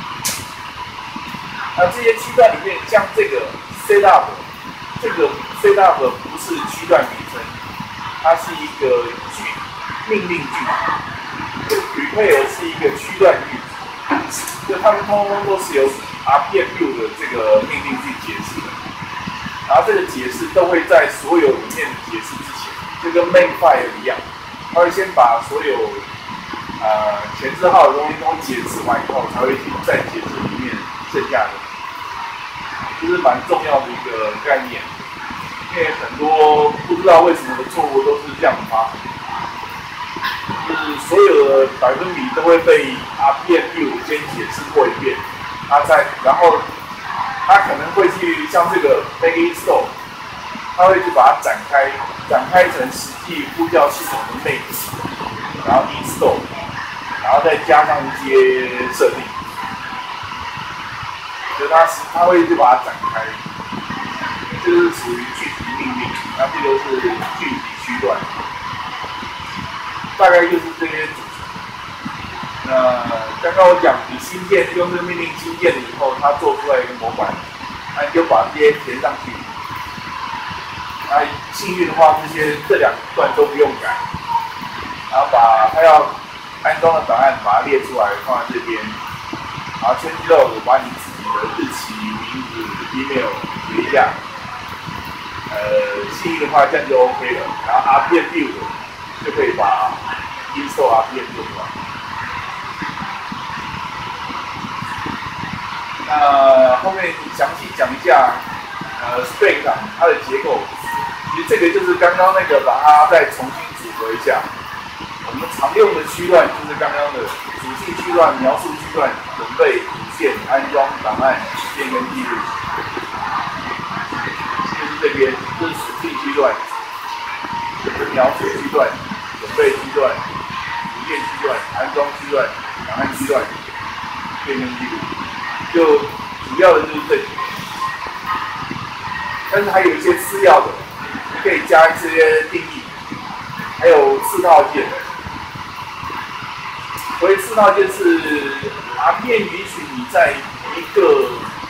那这些区段里面，像这个 setup， 这个 setup 不是区段名称，它是一个命令句。这个 prepare 是一个区段句子，就它们通通都是由 RPM view 的这个命令句解释的。然后这个解释都会在所有里面的解释之前，就跟 Makefile 一样，它会先把所有前字号的东西都解释完以后，才会再解释里面剩下的，这是蛮重要的一个概念。因为很多不知道为什么的错误都是这样发生，就是所有的百分比都会被 RPM view 先解释过一遍，然后它可能会去像这个 make install， 它会去把它展开成实际呼叫系统的make， 然后 install， 然后再加上一些设定，所以它会去把它展开，这是属于具体命令，那这个是具体区段，大概就是这些组成。刚刚我讲你新建用这个命令新建了以后，它做出来一个模板，那你就把这些填上去。那幸运的话，这两段都不用改，然后把它要安装的档案把它列出来放在这边，然后change log把你自己的日期、名字、email写一下， 细腻的话，这样就 OK 了。然后 RPM build 就可以把 install RPM 做出来。那后面详细讲一下spec 上它的结构。其实这个就是刚刚那个把它再重新组合一下。我们常用的区段就是刚刚的属性区段、描述区段、准备、组件、安装、档案、变更记录。就是这边，就是属性区段、描述区段、准备区段、组件区段、安装区段、档案区段、变更记录。就主要的就是这几个，但是还有一些次要的，你可以加一些定义，还有次套件。所以次套件是 RPM 允许你在一个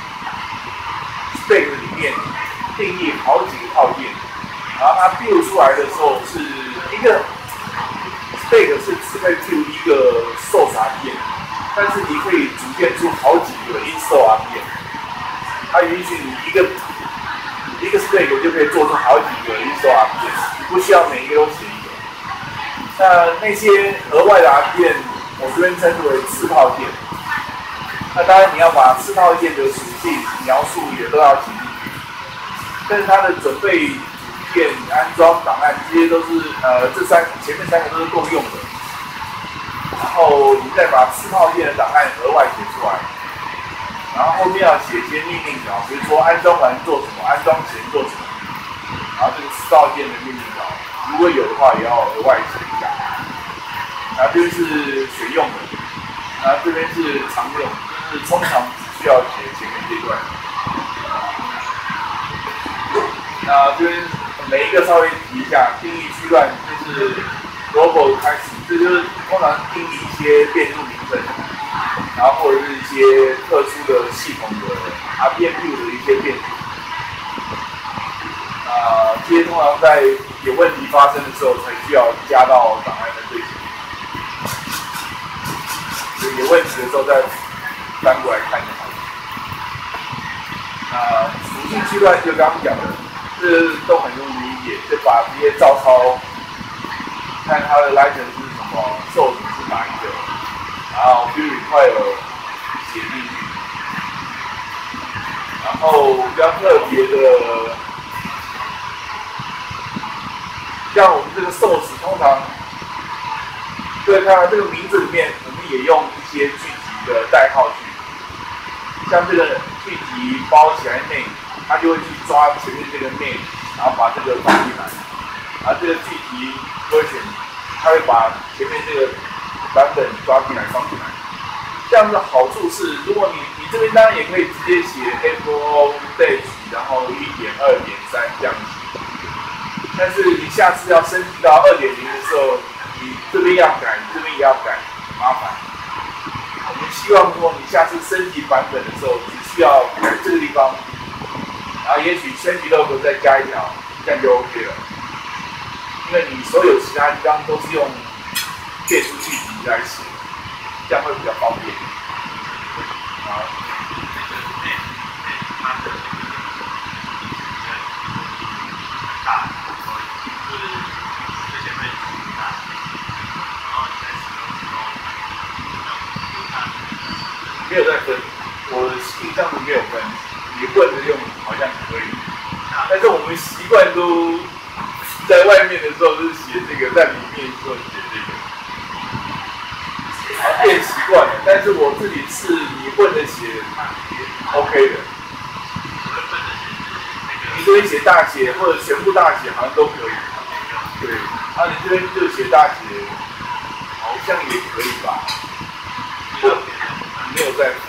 spec 里面定义好几个套件，然后它 build 出来的时候是一个 spec 是只可以 build 一个 source RPM， 但是你可以组建出好几个 install RPM， 它允许你一个 spec 就可以做出好几个 install RPM， 你不需要每一个都写一个。那些额外的 RPM， 我这边称之为次套件。那当然你要把次套件的属性描述也都要写进去，但是它的准备、组件、安装、档案这些都是前面三个都是共用的。然后你再把次套件的档案额外写出来，然后后面要写一些命令条，比如说安装完做什么，安装前做什么，然后这个次套件的命令条，如果有的话也要额外写一下。然后这边是选用的，然后这边是常用，就是通常只需要写前面这段。那这边每一个稍微提一下，定义区段就是 global 开始，这就是通常定义一些变数名称，然后或者是一些特殊的系统的 RPM build 的一些变数。这些通常在有问题发生的时候才需要加到档案的最前面。有问题的时候再翻过来看就好了。属性区段就刚刚讲的，这都很容易理解，就把这些照抄，看它的 license 是什么，受体是哪一个，然后 build require 写进去。然后比较特别的，像我们这个 source 通常各位看到这个名字里面，我们也用一些具体的代号句，像这个具体包起来 name， 它就会去抓前面这个 name， 然后把这个放进来，然后这个具体 version， 它会把前面这个版本抓进来放进来。这样的好处是，如果你这边当然也可以直接写 F0 dash， 然后 1.2.3 这样写，但是你下次要升级到 2.0 的时候，你这边要改，这边也要改，很麻烦。我们希望说，你下次升级版本的时候，只需要改这个地方，然后也许升级 logo 再加一条，这样就 OK 了。因为你所有其他地方都是用变数具体来写，这样会比较方便。好。没有在分，我印象中没有分，你混着用好像可以，但是我们习惯都在外面的时候是写这个，在里面的时候写这个，好变习惯了。但是我自己是你混着写 ，OK 的。你这边写大写或者全部大写好像都可以，对，啊，你这边就写大写，好像也可以吧？没有在分，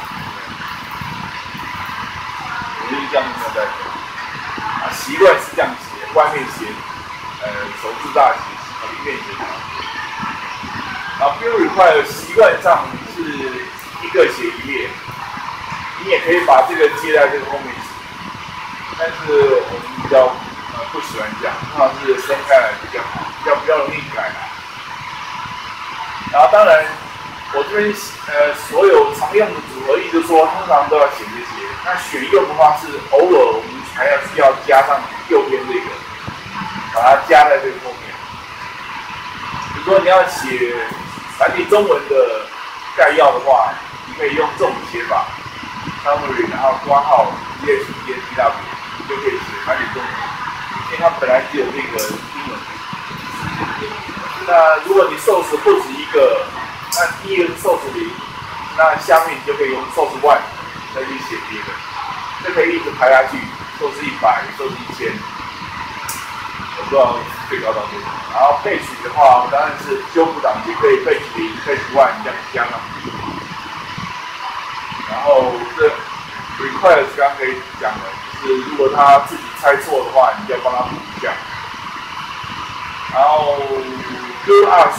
我印象没有在分，习惯是这样写，外面写，首字大写，里面写大写。build require 习惯上是一个写一列，你也可以把这个接在这个后面写，但是我们比较不喜欢这样，通常是分开来比较好，比较容易改来。然后当然。我这边所有常用的组合，意思说通常都要写这些。那选用的话是偶尔我们还要需要加上几个右边这个，把它加在这个后面。比如说你要写繁体中文的概要的话，你可以用这种写法 ，summary， 然后括号 ESPNTW， 你就可以写繁体中文，因为它本来只有这个英文。那如果你 source 不止一个，那第一个 source 0，那下面你就可以用 source 1再去写别的，就可以一直排下去，source 100，source 1000，我不知道最高到多少。然后 page 的话，当然是修复档就可以 page 0、page 1这样加上去。然后这 requires 刚刚可以讲的，就是如果他自己猜错的话，你就要帮他补一下。然后 QRS，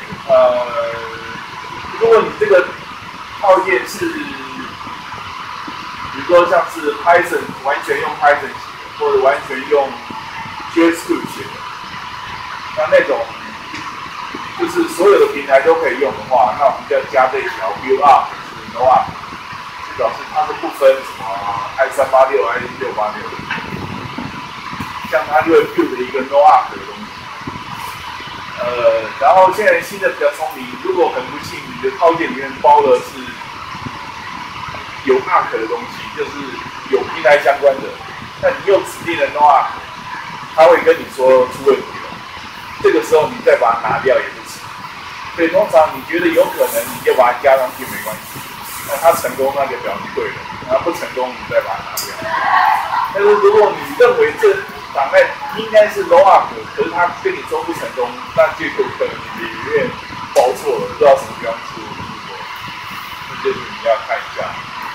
如果你这个套件是，比如说像是 Python 完全用 Python 写的，或者完全用 JavaScript 写的，那种就是所有的平台都可以用的话，那我们就要加这一条 build up 是 no up， 就表示它是不分什么 i386、i686， 像它就会 build 一个 no up 的东西。然后现在新的比较聪明，如果很不幸你的套件里面包的是有 arc 的东西，就是有平台相关的，那你又指定了 no arc， 他会跟你说出问题了，这个时候你再把它拿掉也不迟。所以通常你觉得有可能，你就把它加上去没关系。那它成功那就表示对了，然后不成功你再把它拿掉。但是如果你认为这档案应该是 no arc， 可是他跟你说不成功，那就有可能你里面包错了，不知道什么地方出错，那就是你要看一下。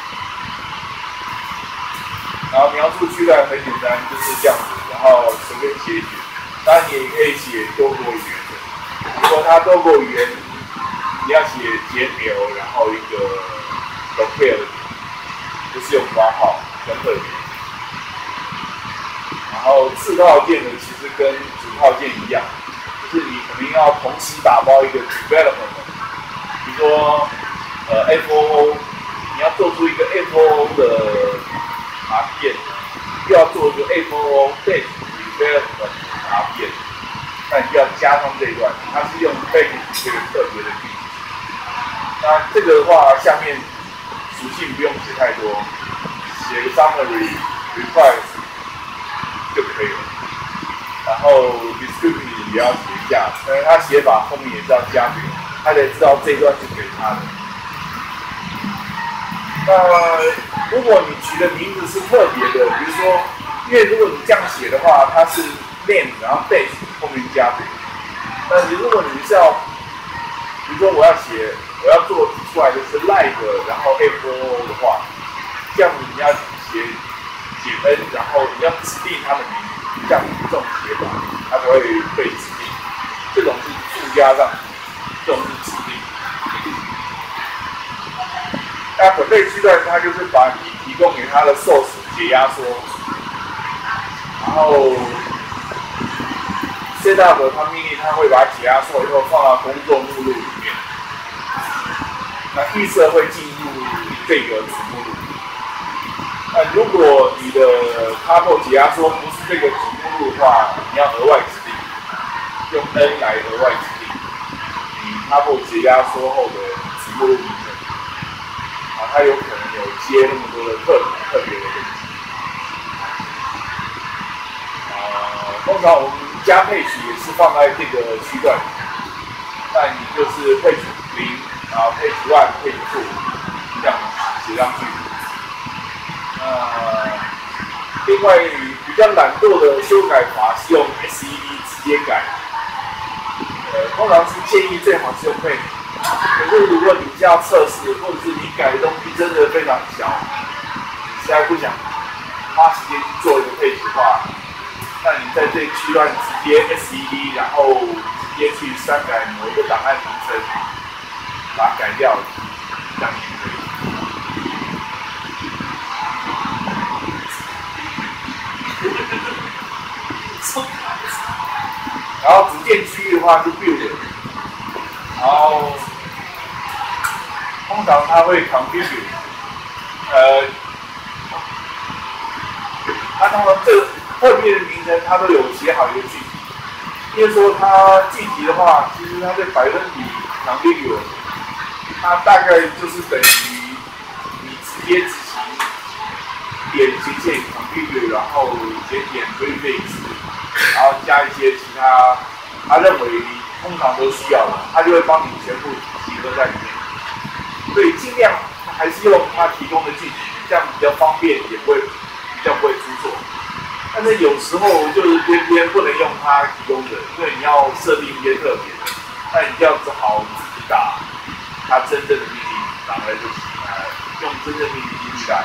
然后描述区段很简单，就是这样子，然后随便写一写。当然你也可以写多国语言的，如果它多国语言，你要写节流，然后一个 locale， 不是用括号，比较特别。然后次套件呢，其实跟主套件一样，就是你可能要同时打包一个 development， 比如说FOO， 你要做出一个 FOO 的RPM， 又要做一个 FOO base development RPM， 那你就要加上这一段，它是用 base 这个特别的句子。那这个的话，下面属性不用写太多，写个 summary requires。就可以了，然后 description 也要写一下，但是他写法后面也是要加这个，他才知道这一段是给他的。那如果你取的名字是特别的，比如说，因为如果你这样写的话，它是 name 然后 base 后面加这个，那你如果你是要，比如说我要做出来的是 like 然后 FOO 的话，这样子你要写。减 n， 然后你要指定它的名字，像这种写法，它才会被指定。这种是附加上，这种是指定。那准备区段它就是把你提供给它的 source 解压缩，然后 setup 它命令它会把解压缩以后放到工作目录里面，那预设会进入这个子目录。那如果你的 tuple 解压缩不是这个子目录的话，你要额外指定，用 n 来额外指定你 tuple 解压缩后的子目录名称。它有可能有接那么多的特别的东西。通常我们加配曲也是放在这个区段，那你就是配曲0，然后配曲1、配曲2这样写上去。另外比较懒惰的修改法是用 SED 直接改，通常是建议最好是用配。可是如果你是要测试，或者是你改的东西真的非常小，你实在不想花时间去做一个配置的话，那你在这一区段直接 SED， 然后直接去删改某一个档案名称，把它改掉，这样也可以。然后组件区域的话是 build， 然后通常它会 contribute， 它通常特别的名称它都有写好一个句题。因为说它句题的话，其实它的百分比 configure， 它大概就是等于你直接执行点斜线 configure， 然后点 prefix， 然后加一些其他他认为通常都需要的，他就会帮你全部集合在里面。所以尽量还是用他提供的句题，这样比较方便，也比较不会出错。但是有时候就是偏偏不能用他提供的，因为你要设定一些特别的，那你就要只好自己打他真正的命令，然后就用真正命令进去来。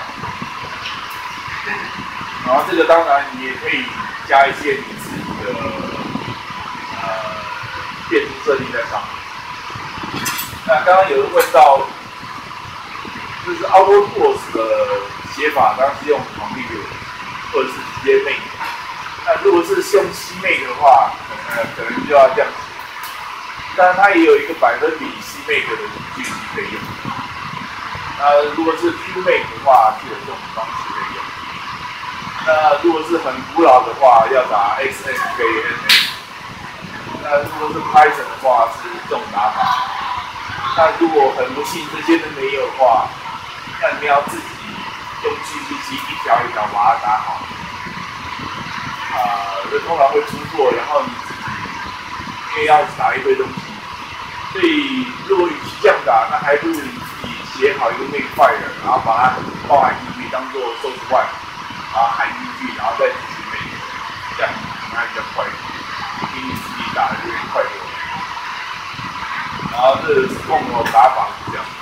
然后这个当然你也可以加一些你自己的变数设定在上面。那刚刚有人问到，就是 Auto Tools 的写法，当然是用 configure 或者是直接 make。那如果是用 CMake 的话，可能就要这样写。当然它也有一个百分比 CMake 的句型可以用。那如果是 QMake 的话，就有这种方式可以用。那如果是很古老的话，要打 XMKNS。那如果是 Python 的话，是这种打法。那如果很不幸这些都没有的话，那你要自己用计算机一条一条把它打好。这通常会出错，然后你自己因为要打一堆东西，所以如果与其这样打，那还不如你自己写好一个 makefile， 然后把它包含进去，当做 source one， 然后含进去，然后再继续 make， 这样可能还比较快，比你自己打的有点快多。然后这个共同的打法是这样。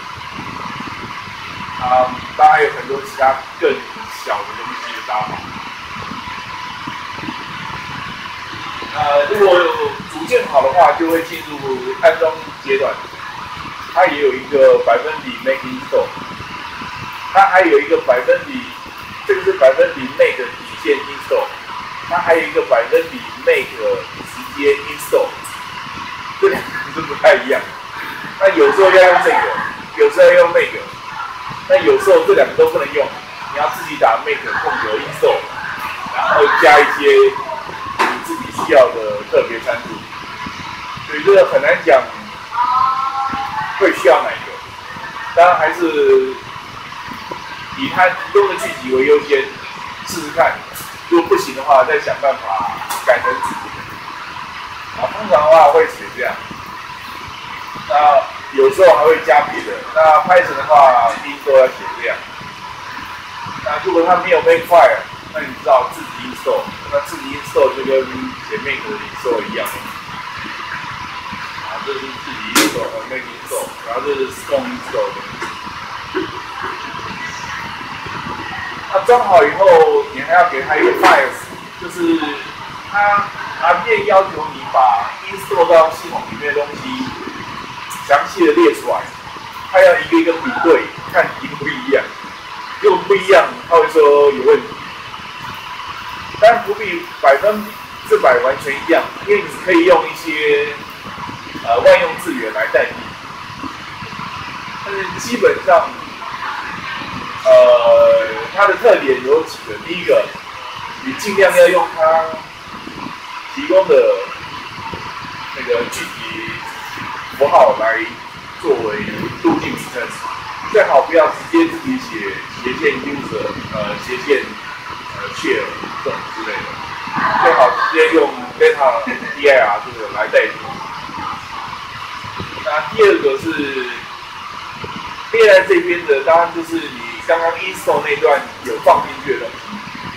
当然还有很多其他更小的东西的打法。如果组件好的话，就会进入安装阶段。它也有一个百分比 make install， 它还有一个百分比，这个是百分比 make 底线 install， 它还有一个百分比 make 直接 install， 这两个是不太一样。那有时候要用这个，有时候要用那个，那有时候这两个都不能用，你要自己打 make 空格 install， 然后加一些你自己需要的特别参数，所以这个很难讲会需要哪一个。当然还是以它提供的句集为优先，试试看。如果不行的话，再想办法改成自己的。通常的话会写这样。那有时候还会加别的。那 Python 的话，第一都要写这样。那如果它没有 makefile， 那你知道自己 install， 那自己 install 就跟写 make 的 install 一样。这是自己 install 和 make install， 然后这是 strong install 的。那装好以后，你还要给它一个 files， 就是它 RPM 要求你把 install 到系统里面的东西详细的列出来，它要一个一个比对，看一不一样。如果不一样，它会说有问题。当然不必100%完全一样，因为你可以用一些万用字元来代替。但是基本上，它的特点有几个。第一个，你尽量要用它提供的那个具体符号来作为路径支撑，最好不要直接自己写斜线 user， 斜线share 这种之类的，最好直接用 data dir 这个来代替。那第二个是列在这边的，当然就是你刚刚 install 那段有放进去的东西。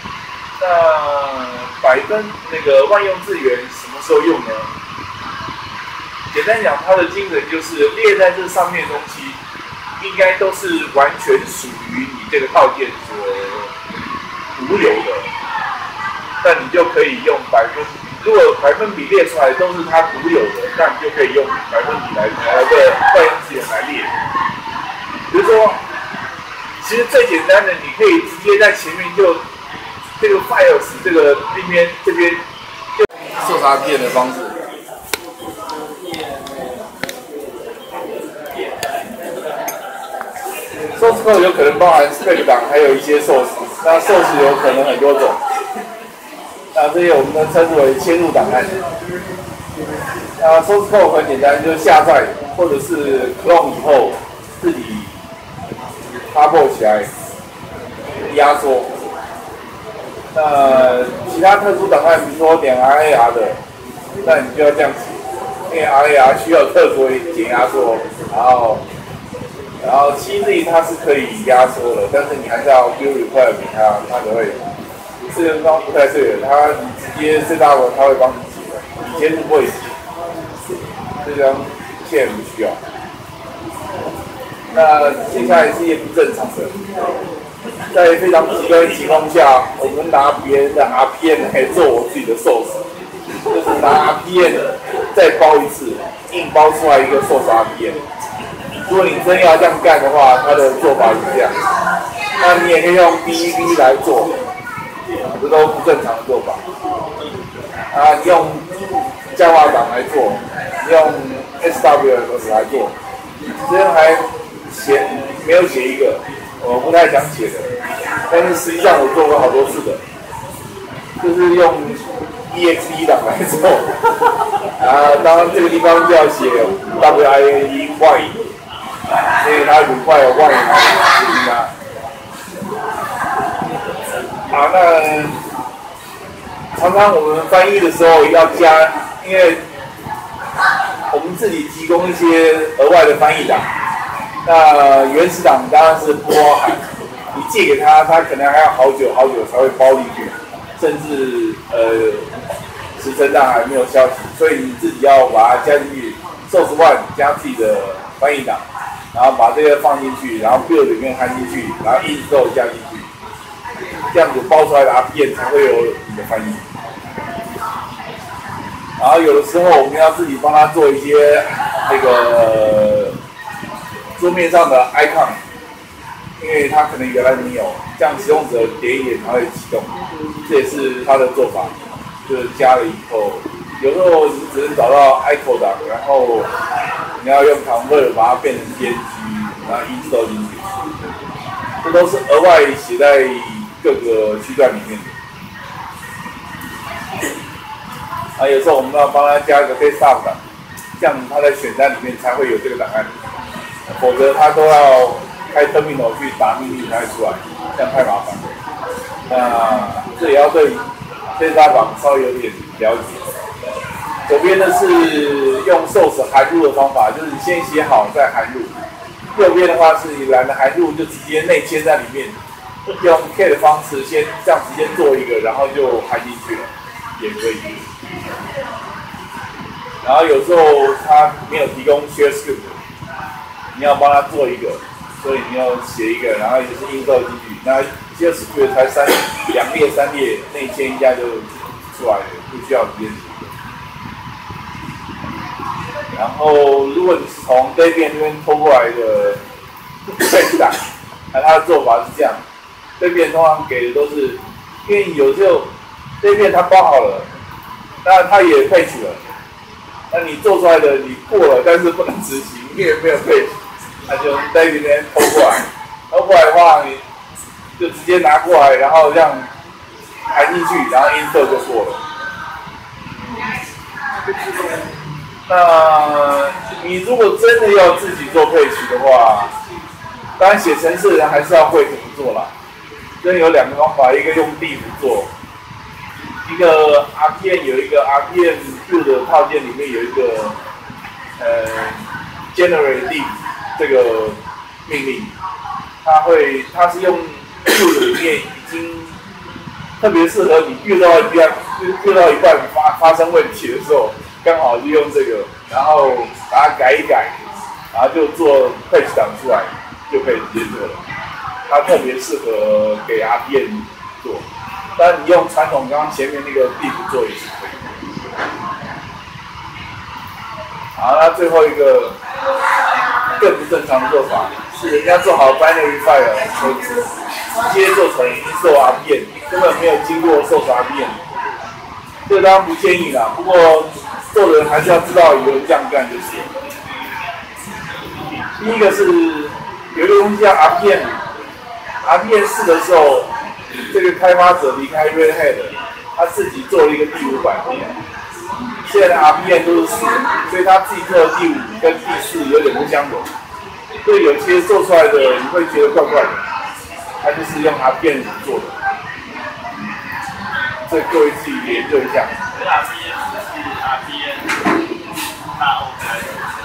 那那个万用字元什么时候用呢？简单讲，它的精神就是列在这上面的东西，应该都是完全属于你这个套件所独有的，那你就可以用如果百分比列出来都是它独有的，那你就可以用百分比来万用字元来列。比如说，其实最简单的，你可以直接在前面就这个 files 这个这边就色差片的方式。source code 有可能包含 spec 档，还有一些 source。那 source 有可能很多种。 那这些我们呢称之为嵌入档案。那 source code 很简单，就是下载或者是 clone 以后自己 couple 起来压缩。那其他特殊档案，比如说点 RAR 的，那你就要这样写，因为 RAR 需要特殊解压缩，然后7Z 它是可以压缩的，但是你还是要 build require 给它，它才会。这个地方不太对的，它直接 set up 它会帮你解的，以前是不会解，这张现在不需要。那接下来是一些不正常的，在非常极端的情况下，我们拿别人的 RPM 来做我自己的 source， 就是拿 RPM 再包一次，硬包出来一个 source RPM。如果你真要这样干的话，它的做法是这样。那你也可以用 BEV 来做，这都不正常的做法。你用 Java 档来做，用 SWS 来做，这边还没有写一个，我不太想写的，但是实际上我做过好多次的，就是用 EXE 档来做。当然这个地方就要写 WIAE Y。所以它require Y来执行它。好，那常常我们翻译的时候要加，因为我们自己提供一些额外的翻译档。那原始档当然是不包含，你借给他，他可能还要好久才会包进去，甚至时程上还没有消息，所以你自己要把它加进去 ，source one 加自己的翻译档。然后把这个放进去，然后 build 里面含进去，然后 install 加进去，这样子包出来的 RPM 才会有你的翻译。然后有的时候我们要自己帮他做一些那个桌面上的 icon， 因为他可能原来没有，这样使用者点一点它会启动，这也是他的做法，就是加了以后。有时候你只能找到 icon 档，然后你要用 convert 把它变成 PNG， 然后 install 进去，这都是额外写在各个区段里面的。有时候我们要帮他加一个 desktop 档，这样他在选单里面才会有这个档案，否则他都要开 terminal 去打命令才会出来，这样太麻烦了。那这也要对 desktop 档稍微有点了解。左边的是用 source 含入的方法，就是你先写好再含入。右边的话是你懒得含入，就直接内嵌在里面，用 K 的方式先这样直接做一个，然后就含进去了，也可以。然后有时候它没有提供 share script， 你要帮他做一个，所以你要写一个，然后也是 install 进去。那 share script 才2列3列，内嵌一下就出来了，不需要直接。然后，如果你是从 Debian 这边偷过来的 patch 档，那它的做法是这样 ：Debian 通常给的都是，因为有时候 Debian 它包好了，那它也 patch 了，那你做出来的你过了，但是不能执行，因为没有 patch， 那就从 Debian 这边偷过来，偷过来的话，你就直接拿过来，然后让含进去，然后 install 就过了。那你如果真的要自己做配曲的话，当然写程式的人还是要会怎么做啦。这有2个方法，一个用 div 做，一个 RPM 有一个 RPM build 的套件里面有一个generate div 这个命令，它是用 build 里面已经特别适合你 build 到一半发生问题的时候。刚好利用这个，然后把它改一改，然后就做 patch 档出来，就可以直接做了。它特别适合给 RPM 做，但你用传统刚刚前面那个 div 做也是可以。好，那最后一个更不正常的做法是，人家做好 binary file， 直接做成 install RPM， 根本没有经过 source RPM。这个当然不建议啦，不过做的人还是要知道有人这样干就是。第一个是有一个东西叫 RPM 4的时候，这个开发者离开 Red Hat， 他自己做了一个第5版。现在的 RPM 都是4，所以他自己做的第5跟第4有点不相同。所以有些做出来的你会觉得怪怪的，他就是用 RPM 做的。这各位自己研究一下。 RPM 是 RPM 大 OK。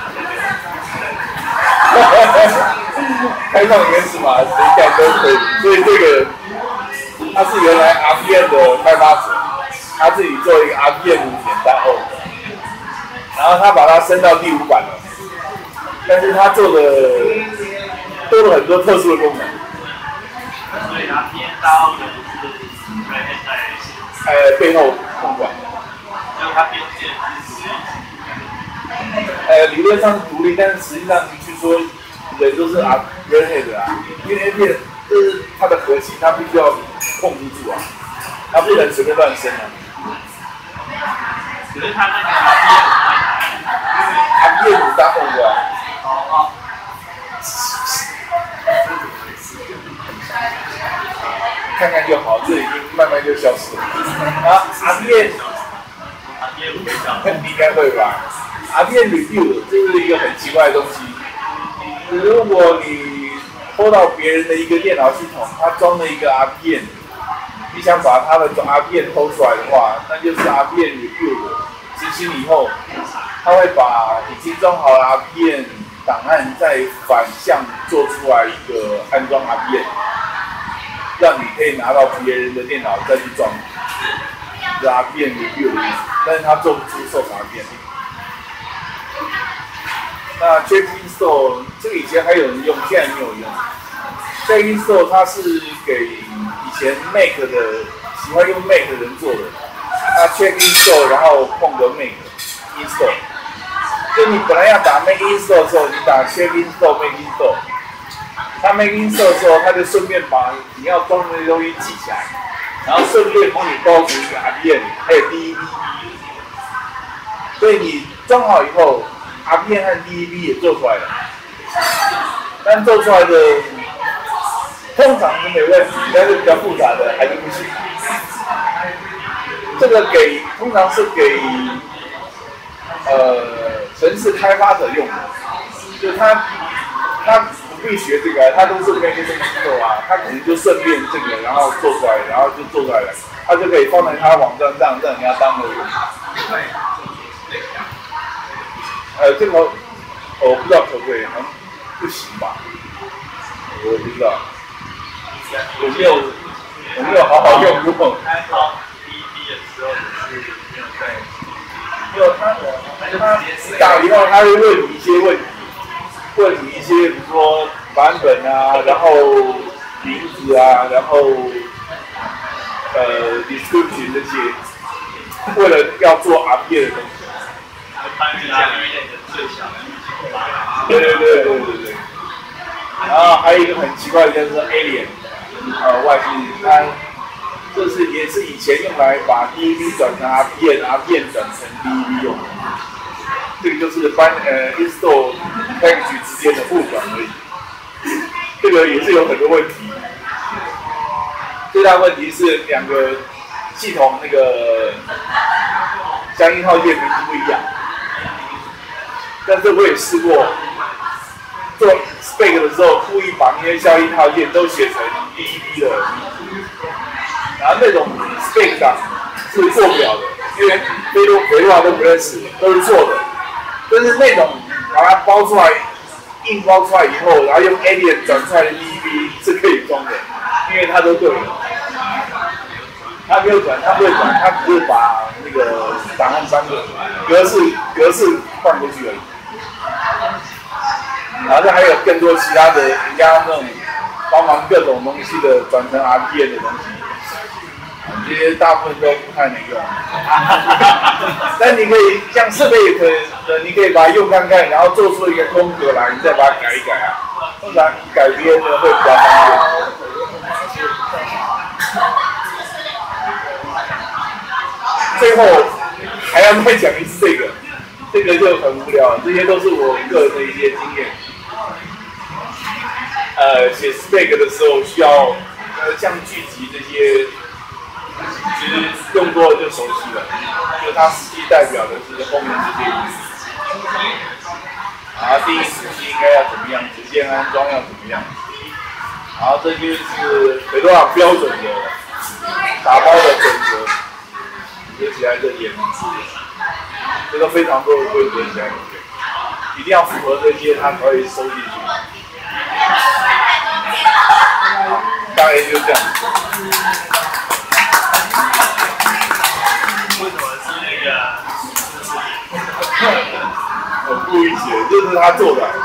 开放原始码谁改都可以，所以这个他是原来 RPM 的开发者，他自己做一个 RPM 5.30，然后他把它升到第5版了，但是他做的多了很多特殊的功能。 所以 RPM 30的是背后控管， 就是它边界理论上是独立，但是实际上你去说人都是Redhead 啊，因为 APM 这是它的核心，它必须要控制住啊，它不能随便乱升啊。 可是它那个 RPM 大控的啊。看看就好，这已经慢慢就消失了。啊 ，RPM 应该会吧 ？RPM Review 这是一个很奇怪的东西。如果你偷到别人的一个电脑系统，他装了一个 RPM， 你想把他的 RPM 偷出来的话，那就是 RPM Review 执行以后，他会把已经装好的 RPM 档案再反向做出来一个安装 RPM。让你可以拿到别人的电脑再去装 RPM Review 的意思，但是他做不出受查片。那 Check Install 这个以前还有人用，现在没有用。Check Install 它是给以前 Mac 的喜欢用 Mac 的人做的。那 Check Install 然后空格 Make Install， 就你本来要打 Make Install 的时候，你打 Check Install Make Install。他 make install 的时候，他就顺便把你要装的那些东西记起来，然后顺便帮你包组一个 RPM， 还有 DEV。所以你装好以后 ，RPM 和 DEV 也做出来了，但做出来的通常是没问题，但是比较复杂的还是不行。这个通常是给程式开发者用的，就是他不必学这个，他都是 make install 啊，他可能就顺便这个，然后做出来，然后就做出来了，他就可以放在他网站上让人家当的用。这个我不知道可不可以，好像不行吧？我不知道，我没有好好用过。 开放 DB 的时候是没有在， 没有他打以后他会问你一些问题。问你一些，比如说版本啊，然后名字啊，然后description 这些，为了要做 RPM 的东西。 翻译 RPM 的最小的对。然后还有一个很奇怪的就是 Alien， 外星人，它这是也是以前用来把 DEV 转成 RPM 转成 DEV 用的。这个就是install package 之间的互转而已，这个也是有很多问题。最大问题是两个系统那个相应套件名字不一样，但是我也试过做 spec 的时候，故意把那些相应套件都写成 DEV 的名字，然后那种 spec 档是过不了的，因为回话都不认识，都是错的。但是那种把它包出来，硬包出来以后，然后用 Alien 转出来的 DEV 是可以装的，因为它都对了。它没有转，它不会转，它只是把那个档案翻个格式换过去而已。然后还有更多其他的人家那种帮忙各种东西的转成 RPM 的东西。这些大部分都不太能用，但你可以像 spec 的，你可以把它用看看，然后做出一个风格来，你再把它改一改啊。通常改编的会比较方便。最后还要再讲一次这个就很无聊了，这些都是我个人的一些经验。写 spec 的时候需要像聚集这些其实用多了就熟悉了，就它实际代表的是后面这些意思。然后第一时期应该要怎么样，直接安装要怎么样。然后这就是北多朗标准的打包的准则，写起来的言字，这个非常多的规则起来里面，一定要符合这些，它才会收进去。好，大概就这样。 为什么是那个？ 我故意写，这是他做的。